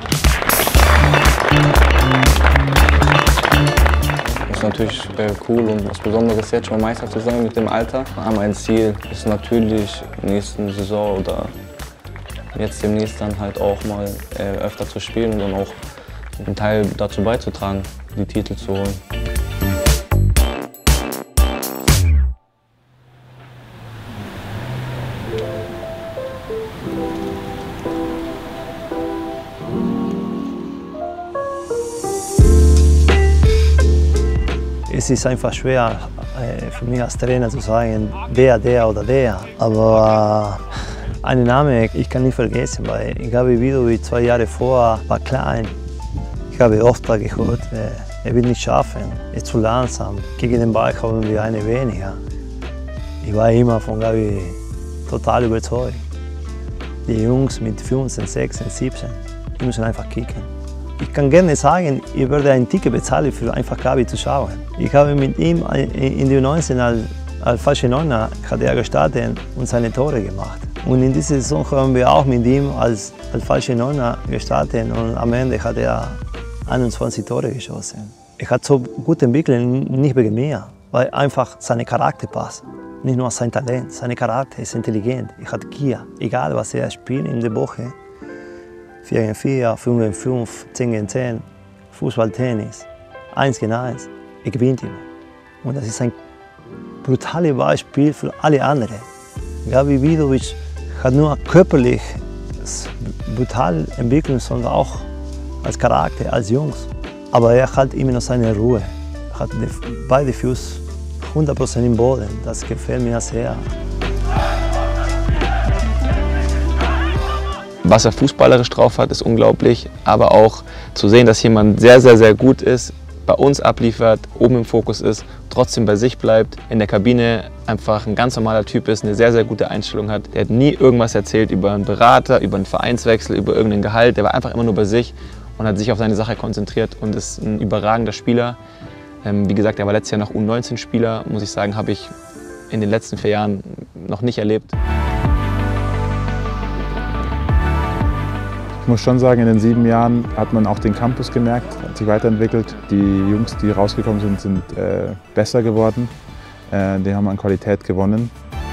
Es ist natürlich cool und was Besonderes jetzt schon Meister zu sein mit dem Alter. Aber mein Ziel ist natürlich nächsten Saison oder jetzt demnächst dann halt auch mal öfter zu spielen und dann auch einen Teil dazu beizutragen, die Titel zu holen. Es ist einfach schwer für mich als Trainer zu sagen, der oder der. Aber einen Namen, ich kann nicht vergessen, weil ich habe Vidovic 2 Jahre vorher, war klein. Ich habe oft gehört, er wird nicht schaffen, er ist zu langsam. Gegen den Ball haben wir eine weniger. Ich war immer von Gabi total überzeugt. Die Jungs mit 15, 16, 17, die müssen einfach kicken. Ich kann gerne sagen, ich würde ein Ticket bezahlen, für einfach Gabi zu schauen. Ich habe mit ihm in die 19 als falsche Neuner hat er gestartet und seine Tore gemacht. Und in dieser Saison haben wir auch mit ihm als falsche Neuner gestartet und am Ende hat er 21 Tore geschossen. Er hat so gut entwickelt, nicht wegen mir, weil einfach sein Charakter passt. Nicht nur sein Talent, sein Charakter ist intelligent. Er hat Gier, egal was er spielt in der Woche. 4 gegen 4, 5 gegen 5, 10 gegen 10, Fußball, Tennis, 1 gegen 1. Er gewinnt immer. Und das ist ein brutales Beispiel für alle anderen. Gabi Vidovic hat nur körperlich brutal entwickelt, sondern auch als Charakter, als Jungs. Aber er hat immer noch seine Ruhe. Er hat beide Füße 100% im Boden. Das gefällt mir sehr. Was er fußballerisch drauf hat, ist unglaublich. Aber auch zu sehen, dass jemand sehr, sehr, sehr gut ist, bei uns abliefert, oben im Fokus ist, trotzdem bei sich bleibt, in der Kabine einfach ein ganz normaler Typ ist, eine sehr, sehr gute Einstellung hat. Der hat nie irgendwas erzählt über einen Berater, über einen Vereinswechsel, über irgendein Gehalt. Der war einfach immer nur bei sich und hat sich auf seine Sache konzentriert und ist ein überragender Spieler. Wie gesagt, er war letztes Jahr noch U19-Spieler, muss ich sagen, habe ich in den letzten 4 Jahren noch nicht erlebt. Ich muss schon sagen, in den 7 Jahren hat man auch den Campus gemerkt, hat sich weiterentwickelt. Die Jungs, die rausgekommen sind, sind besser geworden. Die haben an Qualität gewonnen.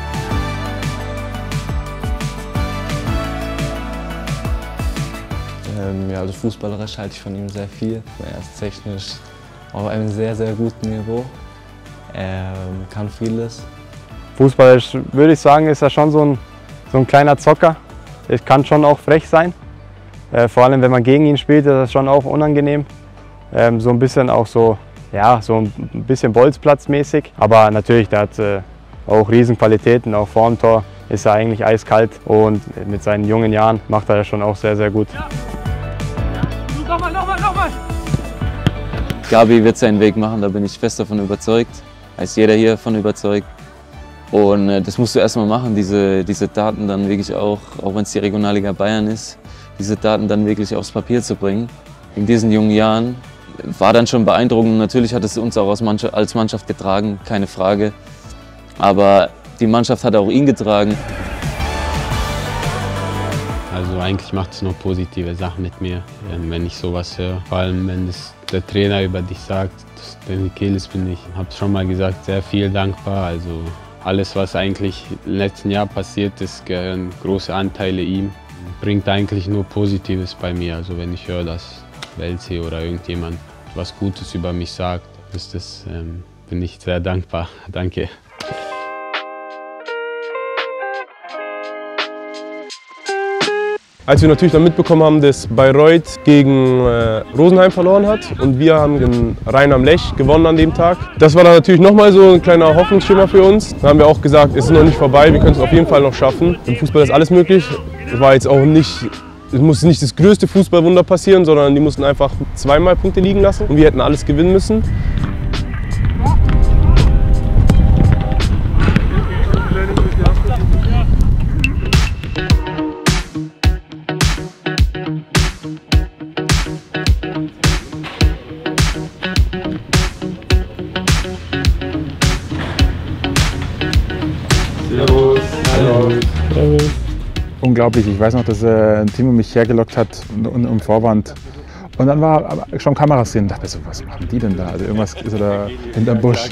Ja, also fußballerisch halte ich von ihm sehr viel. Er ist technisch auf einem sehr, sehr guten Niveau. Er kann vieles. Fußballerisch würde ich sagen, ist er schon so ein kleiner Zocker. Er kann schon auch frech sein. Vor allem, wenn man gegen ihn spielt, ist das schon auch unangenehm. So ein bisschen auch so, ja, so ein bisschen bolzplatzmäßig. Aber natürlich, der hat auch Riesenqualitäten, auch vor dem Tor ist er eigentlich eiskalt. Und mit seinen jungen Jahren macht er das schon auch sehr, sehr gut. Ja. Nochmal! Gabi wird seinen Weg machen, da bin ich fest davon überzeugt. Da ist jeder hier davon überzeugt. Und das musst du erstmal machen, diese Daten dann wirklich auch wenn es die Regionalliga Bayern ist, diese Daten dann wirklich aufs Papier zu bringen. In diesen jungen Jahren war dann schon beeindruckend. Natürlich hat es uns auch als Mannschaft getragen, keine Frage. Aber die Mannschaft hat auch ihn getragen. Also eigentlich macht es nur positive Sachen mit mir, wenn ich sowas höre. Vor allem, wenn der Trainer über dich sagt, der Michaelis bin ich, habe es schon mal gesagt, sehr viel dankbar. Also alles, was eigentlich im letzten Jahr passiert ist, gehören große Anteile ihm. Bringt eigentlich nur Positives bei mir. Also wenn ich höre, dass Welzi oder irgendjemand was Gutes über mich sagt, bin ich sehr dankbar. Danke. Als wir natürlich dann mitbekommen haben, dass Bayreuth gegen Rosenheim verloren hat und wir haben gegen Rhein am Lech gewonnen an dem Tag. Das war dann natürlich nochmal so ein kleiner Hoffnungsschimmer für uns. Dann haben wir auch gesagt, es ist noch nicht vorbei, wir können es auf jeden Fall noch schaffen. Im Fußball ist alles möglich. Es war jetzt auch nicht, es musste nicht das größte Fußballwunder passieren, sondern die mussten einfach zweimal Punkte liegen lassen und wir hätten alles gewinnen müssen. Servus. Hallo. Unglaublich, ich weiß noch, dass Timo mich hergelockt hat um Vorwand. Und dann war schon Kameras drin und dachte so, was machen die denn da? Also irgendwas ist da hinterm Busch.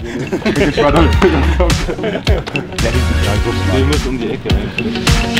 Wir müssen um die Ecke eigentlich.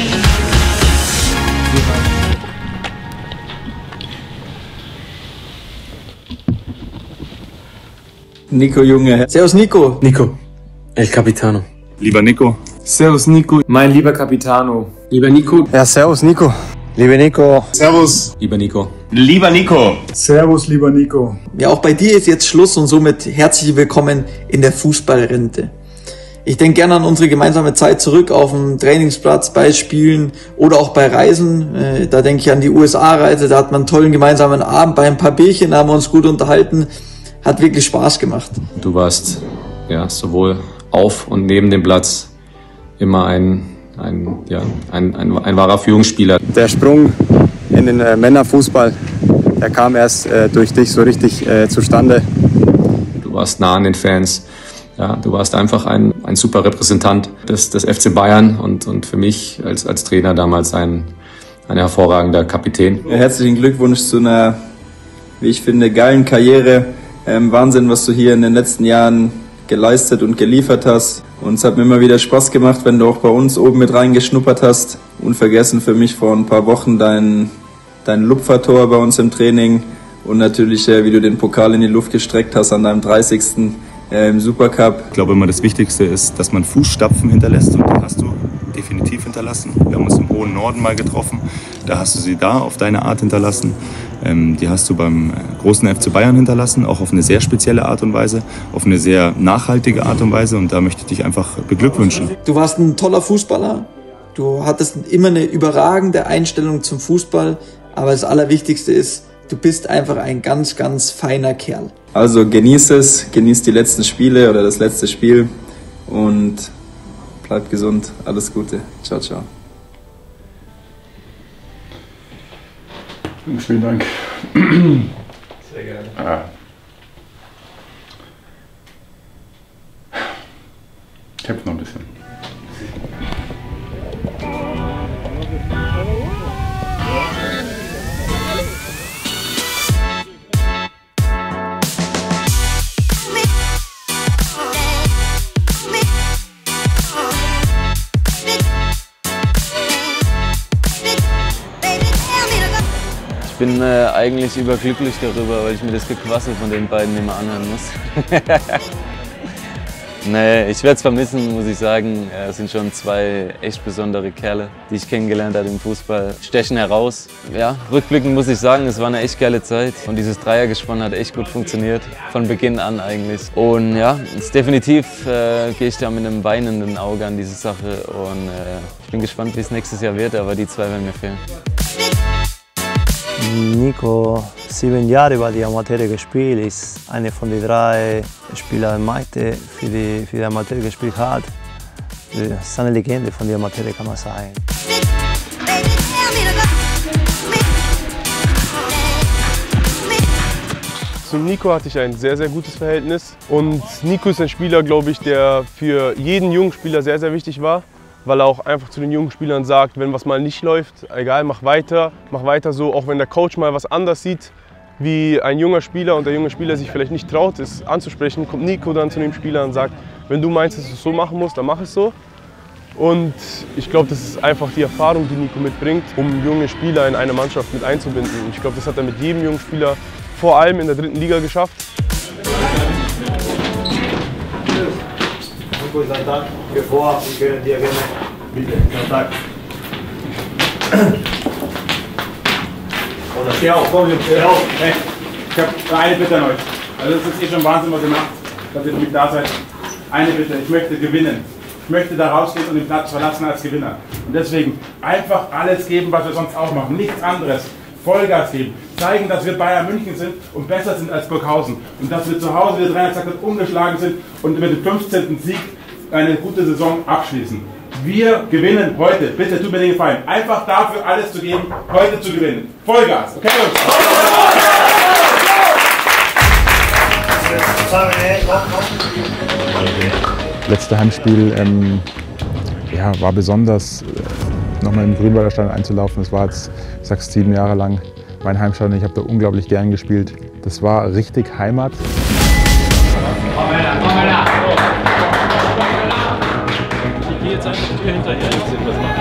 Nico, Junge. Servus, Nico. Nico, El Capitano. Lieber Nico. Servus, Nico. Mein lieber Capitano. Lieber Nico. Ja, servus, Nico. Liebe Nico. Servus. Lieber Nico. Lieber Nico. Servus, lieber Nico. Ja, auch bei dir ist jetzt Schluss und somit herzlich willkommen in der Fußballrente. Ich denke gerne an unsere gemeinsame Zeit zurück auf dem Trainingsplatz, bei Spielen oder auch bei Reisen. Da denke ich an die USA-Reise, da hat man einen tollen gemeinsamen Abend, bei ein paar Bierchen da haben wir uns gut unterhalten. Hat wirklich Spaß gemacht. Du warst ja sowohl auf und neben dem Platz immer ein wahrer Führungsspieler. Der Sprung in den Männerfußball, der kam erst durch dich so richtig zustande. Du warst nah an den Fans. Ja, du warst einfach ein super Repräsentant des FC Bayern und für mich als Trainer damals ein hervorragender Kapitän. Ja, herzlichen Glückwunsch zu einer, wie ich finde, geilen Karriere. Wahnsinn, was du hier in den letzten Jahren geleistet und geliefert hast. Und es hat mir immer wieder Spaß gemacht, wenn du auch bei uns oben mit reingeschnuppert hast. Unvergessen für mich vor ein paar Wochen dein Lupfertor bei uns im Training und natürlich, wie du den Pokal in die Luft gestreckt hast an deinem 30. Im Supercup. Ich glaube immer, das Wichtigste ist, dass man Fußstapfen hinterlässt und die hast du definitiv hinterlassen. Wir haben uns im hohen Norden mal getroffen, da hast du sie da auf deine Art hinterlassen. Die hast du beim großen FC Bayern hinterlassen, auch auf eine sehr spezielle Art und Weise, auf eine sehr nachhaltige Art und Weise und da möchte ich dich einfach beglückwünschen. Du warst ein toller Fußballer, du hattest immer eine überragende Einstellung zum Fußball, aber das Allerwichtigste ist, du bist einfach ein ganz, ganz feiner Kerl. Also genieß es, genieß die letzten Spiele oder das letzte Spiel und bleib gesund. Alles Gute. Ciao, ciao. Vielen Dank. Sehr gerne. Ich kämpfe noch ein bisschen. Ich bin eigentlich überglücklich darüber, weil ich mir das Gequassel von den beiden immer anhören muss. Nee, ich werde es vermissen, muss ich sagen. Es sind schon zwei echt besondere Kerle, die ich kennengelernt habe im Fußball. Stechen heraus. Ja, rückblickend muss ich sagen, es war eine echt geile Zeit. Und dieses Dreiergespann hat echt gut funktioniert. Von Beginn an eigentlich. Und ja, definitiv gehe ich da mit einem weinenden Auge an diese Sache. Und ich bin gespannt, wie es nächstes Jahr wird, aber die zwei werden mir fehlen. Nico, 7 Jahre bei den Amateure gespielt, ist einer von den 3 Spielern Maite für die Amateure gespielt hat. Das ist eine Legende von den Amateuren, kann man sagen. Zu Nico hatte ich ein sehr, sehr gutes Verhältnis. Und Nico ist ein Spieler, glaube ich, der für jeden jungen Spieler sehr, sehr wichtig war. Weil er auch einfach zu den jungen Spielern sagt, wenn was mal nicht läuft, egal, mach weiter so, auch wenn der Coach mal was anders sieht, wie ein junger Spieler und der junge Spieler sich vielleicht nicht traut, es anzusprechen, kommt Nico dann zu dem Spieler und sagt, wenn du meinst, dass du es so machen musst, dann mach es so. Und ich glaube, das ist einfach die Erfahrung, die Nico mitbringt, um junge Spieler in eine Mannschaft mit einzubinden. Und ich glaube, das hat er mit jedem jungen Spieler, vor allem in der 3. Liga, geschafft. Nico ist ein Tag bevor, wir können dir gerne bitte Kontakt. Steh auf, komm, steh auf. Hey, ich habe eine Bitte an euch. Also es ist schon Wahnsinn, was ihr macht, dass ihr für mich da seid. Eine Bitte, ich möchte gewinnen. Ich möchte da rausgehen und den Platz verlassen als Gewinner. Und deswegen einfach alles geben, was wir sonst auch machen. Nichts anderes. Vollgas geben. Zeigen, dass wir Bayern München sind und besser sind als Burghausen. Und dass wir zu Hause, wie der Trainer gesagt hat, ungeschlagen sind und mit dem 15. Sieg eine gute Saison abschließen. Wir gewinnen heute. Bitte tut mir den Gefallen. Einfach dafür alles zu geben, heute zu gewinnen. Vollgas. Okay, Jungs? Letzte Heimspiel ja, war besonders, nochmal im Grünwalder Stadion einzulaufen. Das war jetzt, ich sag's, 7 Jahre lang mein Heimstadion. Ich habe da unglaublich gern gespielt. Das war richtig Heimat. Ich gehe jetzt einfach die Tür hinterher. Was macht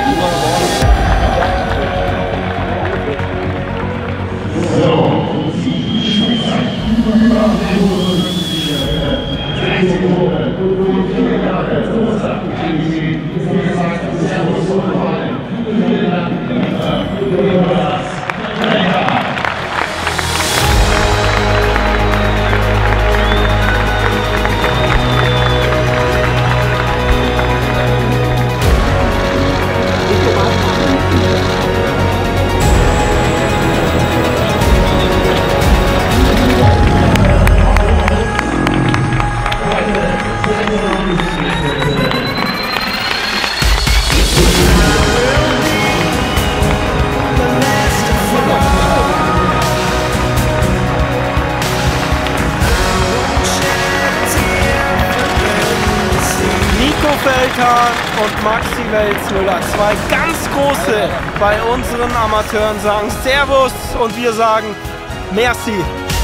und Maxi Welzmüller, zwei ganz große bei unseren Amateuren, sagen Servus und wir sagen Merci.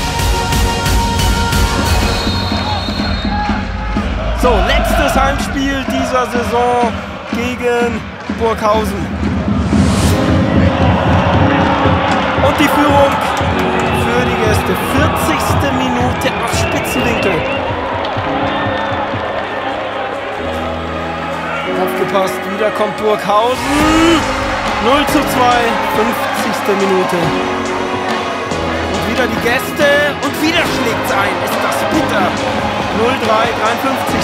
So, letztes Heimspiel dieser Saison gegen Burghausen. Und die Führung für die Gäste. 40. Minute auf Spitzenwinkel. Aufgepasst, wieder kommt Burghausen. 0:2, 50. Minute. Und wieder die Gäste und wieder schlägt's ein. Ist das bitter. 0:3, 53.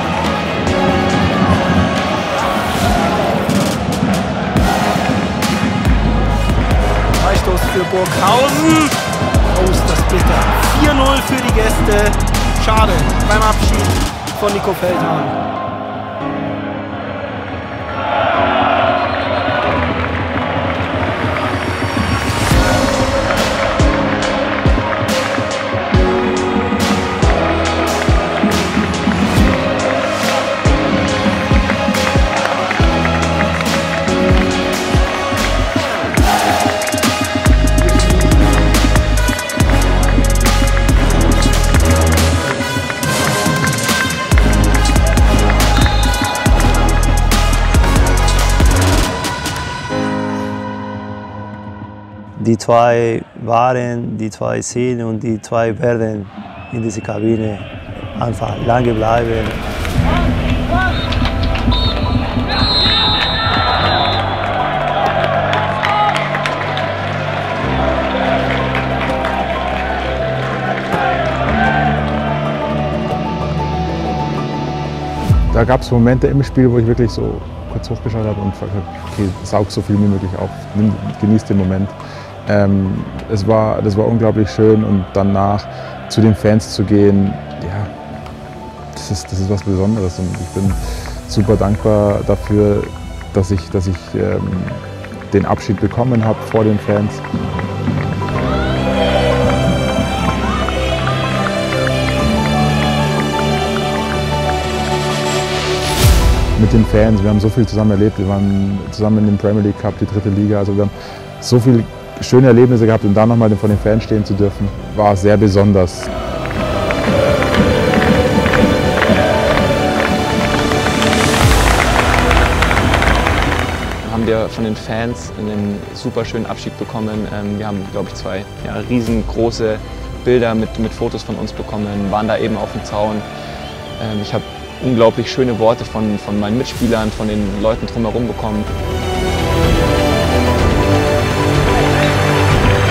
Freistoß für Burghausen. Oh, ist das bitter. 4:0 für die Gäste. Schade beim Abschied von Nico Feldhahn. Die zwei waren, die zwei sind und die zwei werden in dieser Kabine einfach lange bleiben. Da gab es Momente im Spiel, wo ich wirklich so kurz hochgeschaut habe und gesagt habe, okay, saug so viel wie möglich auf, genieß den Moment. Das war unglaublich schön und danach zu den Fans zu gehen, ja, das ist was Besonderes und ich bin super dankbar dafür, dass ich den Abschied bekommen habe vor den Fans. Mit den Fans, wir haben so viel zusammen erlebt, wir waren zusammen in dem Premier League Cup, die 3. Liga, also wir haben so viele schöne Erlebnisse gehabt und da nochmal vor den Fans stehen zu dürfen, war sehr besonders. Haben wir von den Fans einen super schönen Abschied bekommen. Wir haben, glaube ich, 2 riesengroße Bilder mit Fotos von uns bekommen, waren da eben auf dem Zaun. Ich habe unglaublich schöne Worte von meinen Mitspielern, von den Leuten drumherum bekommen.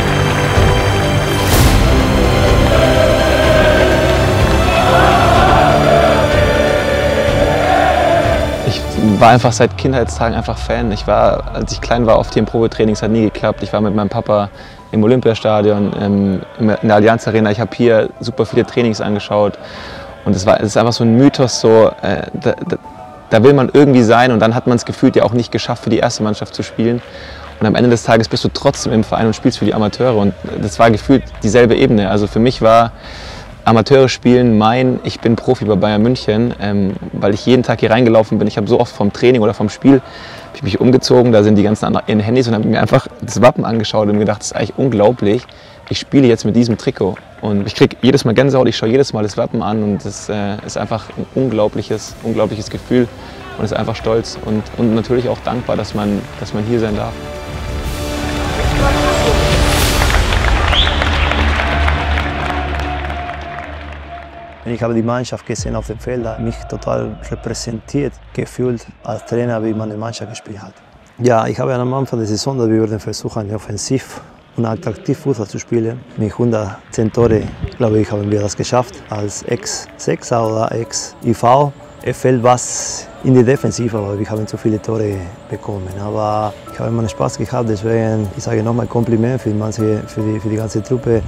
war einfach seit Kindheitstagen einfach Fan. Ich war, als ich klein war, oft hier im Probetrainings, hat nie geklappt. Ich war mit meinem Papa im Olympiastadion, in der Allianz Arena. Ich habe hier super viele Trainings angeschaut. Und es ist einfach so ein Mythos, so, da will man irgendwie sein und dann hat man es gefühlt ja auch nicht geschafft, für die erste Mannschaft zu spielen. Und am Ende des Tages bist du trotzdem im Verein und spielst für die Amateure und das war gefühlt dieselbe Ebene. Also für mich war Amateure spielen ich bin Profi bei Bayern München, weil ich jeden Tag hier reingelaufen bin. Ich habe so oft vom Training oder vom Spiel ich mich umgezogen, da sind die ganzen anderen Handys und habe mir einfach das Wappen angeschaut und gedacht, das ist eigentlich unglaublich. Ich spiele jetzt mit diesem Trikot und ich kriege jedes Mal Gänsehaut, ich schaue jedes Mal das Wappen an und das ist einfach ein unglaubliches Gefühl und ist einfach stolz und natürlich auch dankbar, dass man hier sein darf. Ich habe die Mannschaft gesehen auf dem Feld, mich total repräsentiert gefühlt als Trainer, wie meine Mannschaft gespielt hat. Ja, ich habe am Anfang der Saison, dass wir würden versuchen, offensiv und attraktiv Fußball zu spielen. Mit 110 Tore, glaube ich, haben wir das geschafft. Als Ex-Sechser oder Ex-IV fehlt was in der Defensive, weil wir haben zu viele Tore bekommen. Aber ich habe immer Spaß gehabt, deswegen ich sage nochmal Kompliment für die ganze Truppe.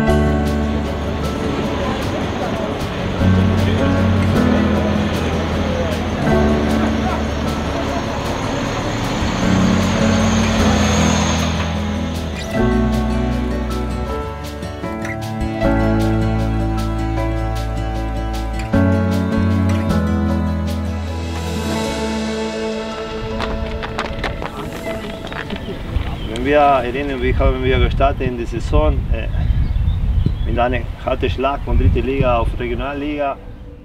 Wir erinnern, wie haben wir gestartet in der Saison mit einem harten Schlag von dritter Liga auf Regionalliga.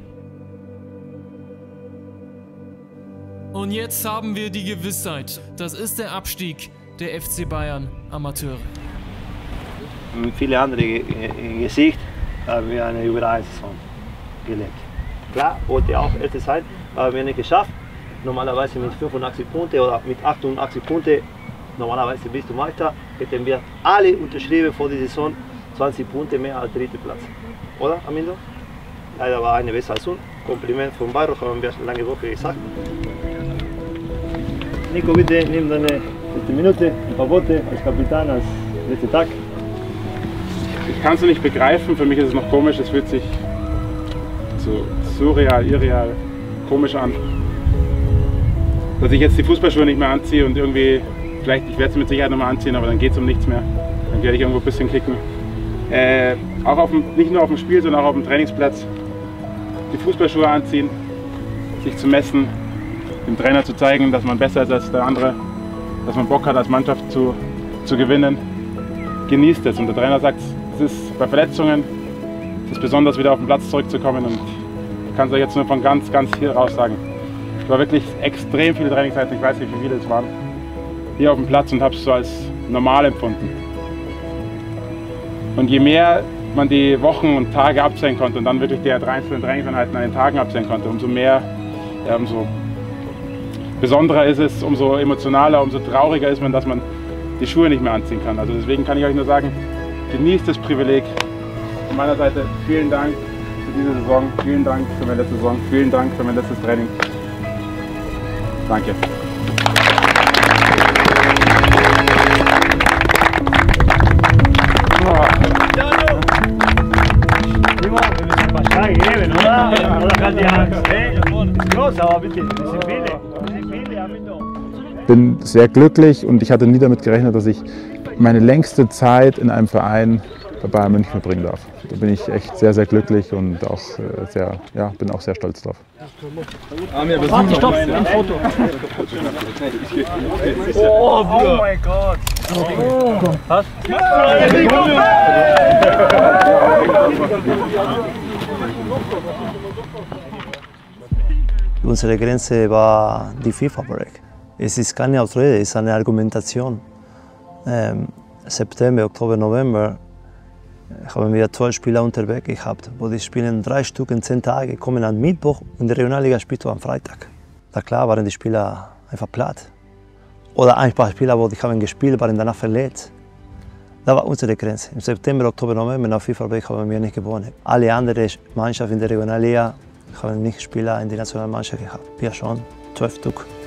Und jetzt haben wir die Gewissheit, das ist der Abstieg der FC Bayern Amateure. Mit vielen anderen Gesicht haben wir eine Überraschung gelebt. Klar, wollte auch Erste sein, haben wir nicht geschafft. Normalerweise mit 85 Punkten oder mit 88 Punkten. Normalerweise bist du Meister, hätten wir alle unterschrieben vor der Saison 20 Punkte mehr als dritter Platz. Oder, Amindo? Leider war eine besser als uns. Kompliment von Bayreuth, haben wir lange Woche gesagt. Nico, bitte nimm deine letzte Minute, ein paar Worte als Kapitän, als letzter Tag. Ich kann es nicht begreifen, für mich ist es noch komisch, es fühlt sich so surreal, irreal, komisch an. Dass ich jetzt die Fußballschuhe nicht mehr anziehe und irgendwie vielleicht, ich werde sie mit Sicherheit nochmal anziehen, aber dann geht es um nichts mehr. Dann werde ich irgendwo ein bisschen kicken. Auch nicht nur auf dem Spiel, sondern auch auf dem Trainingsplatz. Die Fußballschuhe anziehen, sich zu messen, dem Trainer zu zeigen, dass man besser ist als der andere, dass man Bock hat, als Mannschaft zu gewinnen. Genießt es. Und der Trainer sagt, es ist bei Verletzungen, es ist besonders wieder auf den Platz zurückzukommen. Und ich kann es euch jetzt nur von ganz hier raus sagen. Es war wirklich extrem viele Trainingszeiten, ich weiß nicht, wie viele es waren, hier auf dem Platz und habe es so als normal empfunden. Und je mehr man die Wochen und Tage abzählen konnte und dann wirklich die einzelnen Trainingseinheiten an den Tagen abzählen konnte, umso mehr, umso besonderer ist es, umso emotionaler, umso trauriger ist man, dass man die Schuhe nicht mehr anziehen kann. Also deswegen kann ich euch nur sagen, genießt das Privileg. Von meiner Seite vielen Dank für diese Saison, vielen Dank für meine letzte Saison, vielen Dank für mein letztes Training. Danke. Ich bin sehr glücklich und ich hatte nie damit gerechnet, dass ich meine längste Zeit in einem Verein bei Bayern München verbringen darf. Da bin ich echt sehr glücklich und auch bin auch sehr stolz drauf. Warte, stopp, ein Foto. Oh mein Gott. Was? Unsere Grenze war die FIFA-Break. Es ist keine Ausrede, es ist eine Argumentation. September, Oktober, November haben wir 12 Spieler unterwegs gehabt, wo die spielen 3 Stück in 10 Tage, kommen am Mittwoch und in der Regionalliga spielst du am Freitag. Da klar waren die Spieler einfach platt. Oder ein paar Spieler, die haben gespielt, waren danach verletzt. Da war unsere Grenze. Im September, Oktober, November nach FIFA-Break haben wir nicht gewonnen. Alle anderen Mannschaften in der Regionalliga haben nicht Spieler in der Nationalmannschaft gehabt. Wir schon, 12 Stück.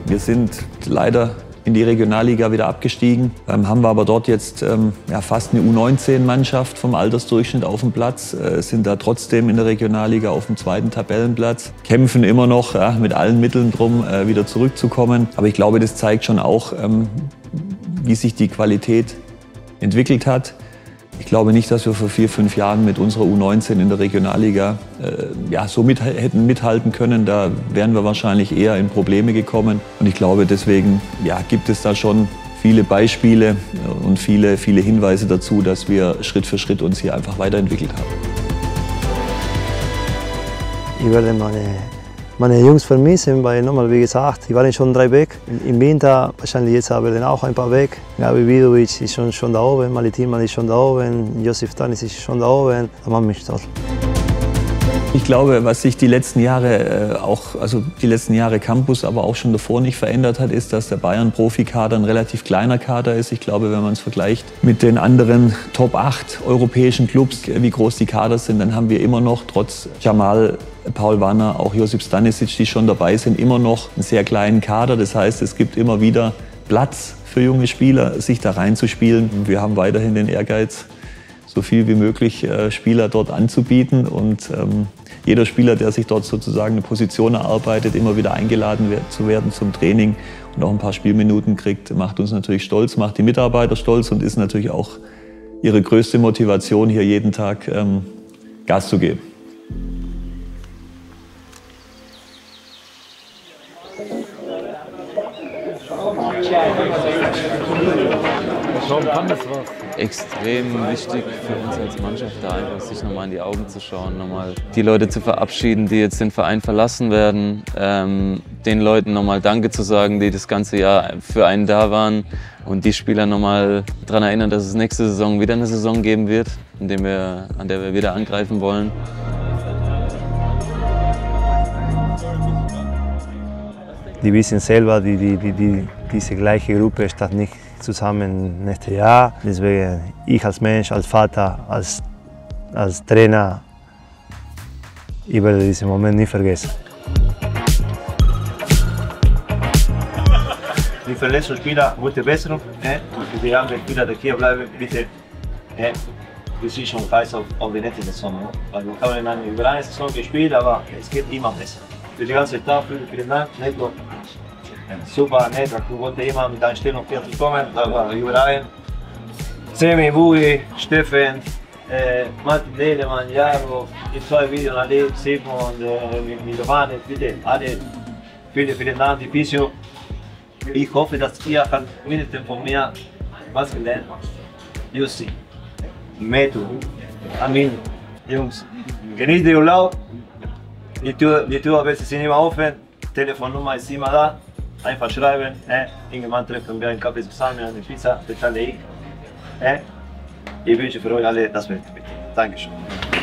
Wir sind leider in die Regionalliga wieder abgestiegen, haben wir aber dort jetzt ja, fast eine U19-Mannschaft vom Altersdurchschnitt auf dem Platz, sind da trotzdem in der Regionalliga auf dem 2. Tabellenplatz, kämpfen immer noch ja, mit allen Mitteln drum, wieder zurückzukommen. Aber ich glaube, das zeigt schon auch, wie sich die Qualität entwickelt hat. Ich glaube nicht, dass wir vor 4, 5 Jahren mit unserer U19 in der Regionalliga ja, so hätten mithalten können. Da wären wir wahrscheinlich eher in Probleme gekommen. Und ich glaube, deswegen ja, gibt es da schon viele Beispiele und viele Hinweise dazu, dass wir Schritt für Schritt uns hier einfach weiterentwickelt haben. Ich werde meine Jungs vermissen, weil nochmal, wie gesagt, die waren schon 3 weg. Im Winter, wahrscheinlich jetzt werden auch ein paar weg. Gabi Vidovic ist schon da oben, Mali Tillmann ist schon da oben, Josip Stanis ist schon da oben. Das macht mich toll. Ich glaube, was sich die letzten Jahre also die letzten Jahre Campus, aber auch schon davor nicht verändert hat, ist, dass der Bayern-Profikader ein relativ kleiner Kader ist. Ich glaube, wenn man es vergleicht mit den anderen Top 8 europäischen Clubs, wie groß die Kader sind, dann haben wir immer noch, trotz Jamal, Paul Wanner, auch Josip Stanisic, die schon dabei sind, immer noch einen sehr kleinen Kader. Das heißt, es gibt immer wieder Platz für junge Spieler, sich da reinzuspielen. Wir haben weiterhin den Ehrgeiz, so viel wie möglich Spieler dort anzubieten. Und jeder Spieler, der sich dort sozusagen eine Position erarbeitet, immer wieder eingeladen zu werden zum Training und auch ein paar Spielminuten kriegt, macht uns natürlich stolz, macht die Mitarbeiter stolz und ist natürlich auch ihre größte Motivation, hier jeden Tag Gas zu geben. Extrem wichtig für uns als Mannschaft, da einfach sich nochmal in die Augen zu schauen, nochmal die Leute zu verabschieden, die jetzt den Verein verlassen werden, den Leuten nochmal Danke zu sagen, die das ganze Jahr für einen da waren und die Spieler nochmal daran erinnern, dass es nächste Saison wieder eine Saison geben wird, an der wir wieder angreifen wollen. Die wissen selber, diese gleiche Gruppe steht nicht zusammen nächstes Jahr. Deswegen ich als Mensch, als Vater, als Trainer, ich werde diesen Moment nie vergessen. Die verletzten Spieler, gute Besserung. Die anderen Spieler, die hier bleiben, bitte. Wir sind schon heiß auf die nächste Saison. Weil wir haben eine überragende Saison gespielt, aber es geht immer besser. Für die ganze Staff, vielen Dank. Neto. Super, Neto, ich wollte immer mit Einstellung 40 kommen, aber überall. Semi, Bui, Steffen, Martin Delemann, Jaro, die 2 Videos, alle, Simon, Milovane, bitte, alle, vielen Dank, die Pisio. Ich hoffe, dass ihr mindestens von mir was gelernt habt. Jussi, Metu, Amin, Jungs, genießt den Urlaub. Die Tür wird sich immer offen, Telefonnummer ist immer da. Einfach schreiben, irgendwann treffen wir einen Kaffee zusammen, eine Pizza, bezahle ich. Ich wünsche für euch alle das Beste. Dankeschön.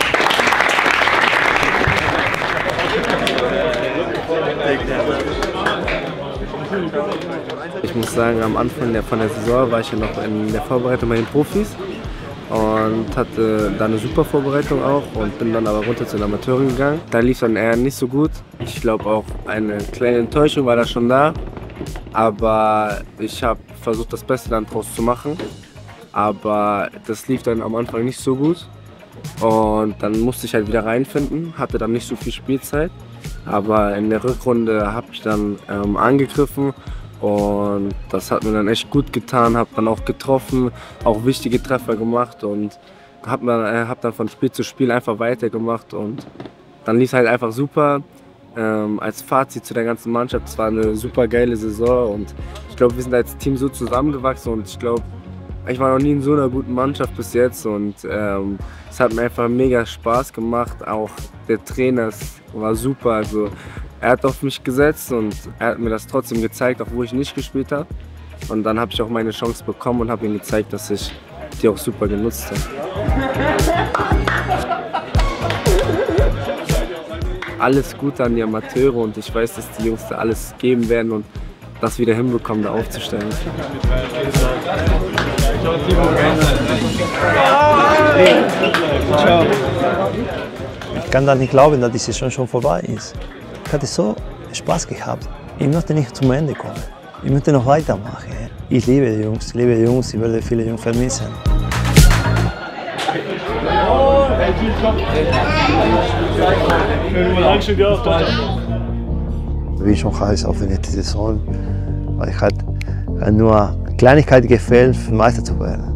Ich muss sagen, am Anfang von der Saison war ich ja noch in der Vorbereitung bei den Profis und hatte da eine super Vorbereitung auch und bin dann aber runter zu den Amateuren gegangen. Da lief es dann eher nicht so gut. Ich glaube auch eine kleine Enttäuschung war da schon da, aber ich habe versucht, das Beste dann draus zu machen. Aber das lief dann am Anfang nicht so gut und dann musste ich halt wieder reinfinden, hatte dann nicht so viel Spielzeit. Aber in der Rückrunde habe ich dann angegriffen und das hat mir dann echt gut getan, habe dann auch getroffen, auch wichtige Treffer gemacht und habe dann von Spiel zu Spiel einfach weitergemacht und dann lief es halt einfach super. Als Fazit zu der ganzen Mannschaft, es war eine super geile Saison und ich glaube, wir sind als Team so zusammengewachsen und ich glaube, ich war noch nie in so einer guten Mannschaft bis jetzt und es hat mir einfach mega Spaß gemacht. Auch der Trainer war super. Also, er hat auf mich gesetzt und er hat mir das trotzdem gezeigt, auch wo ich nicht gespielt habe. Und dann habe ich auch meine Chance bekommen und habe ihm gezeigt, dass ich die auch super genutzt habe. Alles Gute an die Amateure und ich weiß, dass die Jungs da alles geben werden und das wieder hinbekommen, da aufzustellen. Ich kann da nicht glauben, dass die Saison schon vorbei ist. Ich hatte so Spaß gehabt. Ich möchte nicht zum Ende kommen. Ich möchte noch weitermachen. Ich liebe die Jungs, ich werde viele Jungs vermissen. Ich bin schon heiß auf die nächste Saison, weil ich hat nur Kleinigkeit gefehlt, für Meister zu werden.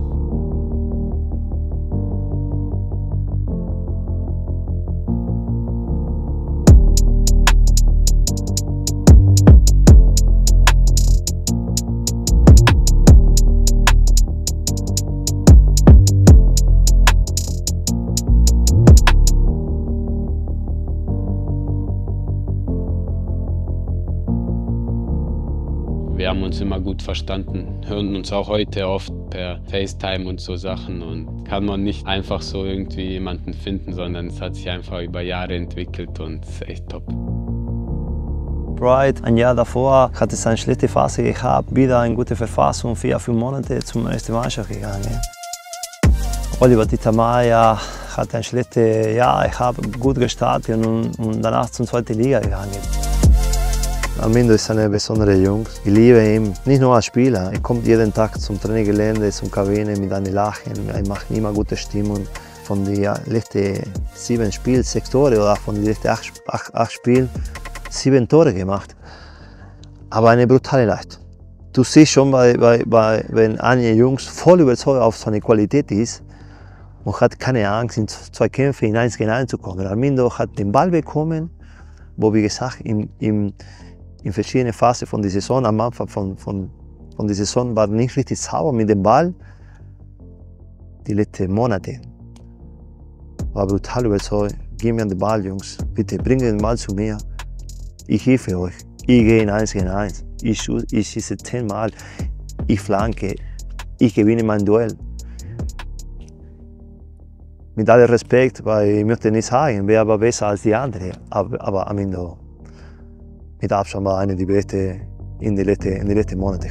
Wir haben uns immer gut verstanden, hören uns auch heute oft per FaceTime und so Sachen und kann man nicht einfach so irgendwie jemanden finden, sondern es hat sich einfach über Jahre entwickelt und ist echt top. Bright, ein Jahr davor, hatte es eine schlechte Phase gehabt, wieder in guter Verfassung, 4-5 Monate zum ersten Mannschaft gegangen. Oliver Titamaya hatte ein schlechtes Jahr, ich habe gut gestartet und danach zur zweiten Liga gegangen. Armindo ist eine besondere Junge. Ich liebe ihn, nicht nur als Spieler. Er kommt jeden Tag zum Trainingsgelände, zum Kabine mit einem Lachen. Er macht immer gute Stimmung. Von den letzten 7 Spielen 6 Tore oder von den letzten 8 Spielen 7 Tore gemacht. Aber eine brutale Leistung. Du siehst schon, wenn einige Jungs voll überzeugt auf seine Qualität ist und hat keine Angst, in 2 Kämpfe in 1 gegen 1 zu kommen. Armindo hat den Ball bekommen, wo wie gesagt in verschiedenen Phasen von der Saison, am Anfang von der Saison war nicht richtig sauber mit dem Ball. Die letzten Monate war brutal überzeugt. Gib mir den Ball, Jungs. Bitte bringt den Ball zu mir. Ich helfe euch. Ich gehe in 1 gegen 1. Ich schieße 10 Mal. Ich flanke. Ich gewinne mein Duell. Mit allem Respekt, weil ich möchte nicht sagen, wer war besser als die andere. Aber Armindo mit Abstand war einer der besten in den letzten Monaten.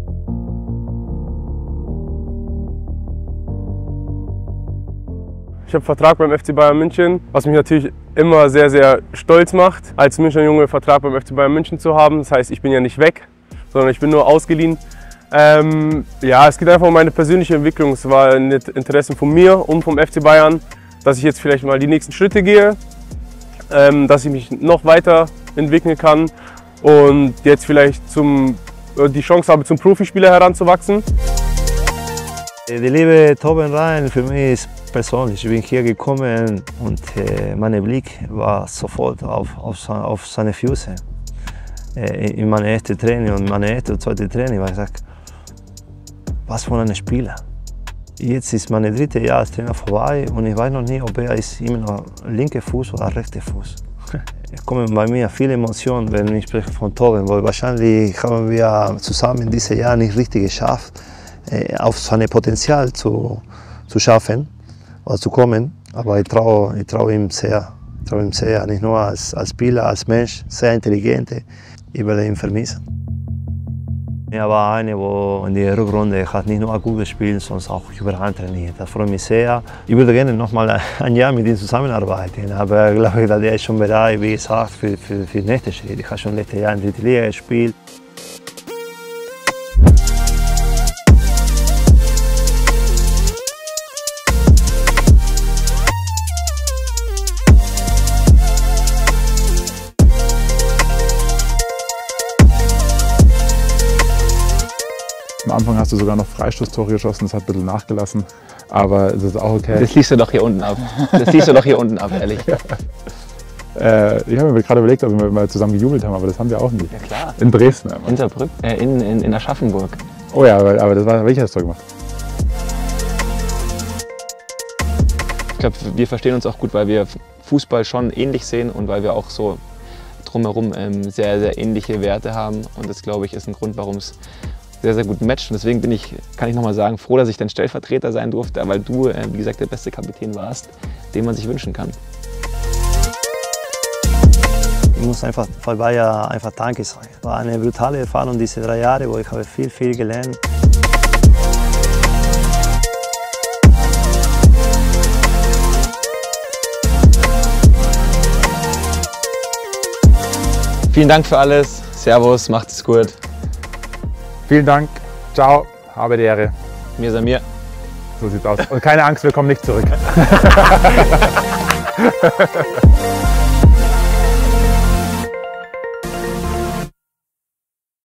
Ich habe Vertrag beim FC Bayern München, was mich natürlich immer sehr, sehr stolz macht, als Münchner Junge Vertrag beim FC Bayern München zu haben. Das heißt, ich bin ja nicht weg, sondern ich bin nur ausgeliehen. Ja, es geht einfach um meine persönliche Entwicklung. Es war ein Interesse von mir und vom FC Bayern, dass ich jetzt vielleicht mal die nächsten Schritte gehe, dass ich mich noch weiter entwickeln kann und jetzt vielleicht die Chance habe, zum Profispieler heranzuwachsen. Die Liebe Torben Rhein für mich ist persönlich. Ich bin hier gekommen und mein Blick war sofort auf seine Füße. In meinem ersten Training und meinem ersten und zweiten Training war ich gesagt, was für ein Spieler. Jetzt ist mein 3. Jahr als Trainer vorbei und ich weiß noch nicht, ob er ist immer noch linker Fuß oder rechter Fuß. Es kommen bei mir viele Emotionen, wenn ich spreche von Torben, weil wahrscheinlich haben wir zusammen dieses Jahr nicht richtig geschafft, auf sein Potenzial zu schaffen oder zu kommen. Aber ich traue ihm sehr. Ich traue ihm sehr, nicht nur als Spieler, als Mensch, sehr intelligent. Ich werde ihn vermissen. Er war einer, der in der Rückrunde hat nicht nur gut gespielt, sondern auch überall trainiert. Das freut mich sehr. Ich würde gerne noch mal ein Jahr mit ihm zusammenarbeiten, aber ich glaube, dass er ist schon bereit, wie gesagt, für den nächsten Schritt. Ich habe schon letztes Jahr in der 3. Liga gespielt. Am Anfang hast du sogar noch Freistoßtore geschossen, das hat ein bisschen nachgelassen, aber das ist auch okay. Das liest du doch hier unten ab. Das liest du doch hier unten ab, ehrlich. Ich habe mir gerade überlegt, ob wir mal zusammen gejubelt haben, aber das haben wir auch nicht. Ja klar. In Dresden einmal. In Aschaffenburg. Oh ja, aber das war, welches hast du gemacht? Ich glaube, wir verstehen uns auch gut, weil wir Fußball schon ähnlich sehen und weil wir auch so drumherum sehr, sehr ähnliche Werte haben. Und das, glaube ich, ist ein Grund, warum es sehr, sehr gut matcht. Und deswegen kann ich nochmal sagen, froh, dass ich dein Stellvertreter sein durfte, weil du, wie gesagt, der beste Kapitän warst, den man sich wünschen kann. Ich muss einfach bei Bayern einfach Danke sagen. Es war eine brutale Erfahrung diese 3 Jahre, wo ich habe viel gelernt. Vielen Dank für alles. Servus, macht es gut. Vielen Dank. Ciao. Habe die Ehre. Mir Samir. So sieht's aus. Und keine Angst, wir kommen nicht zurück.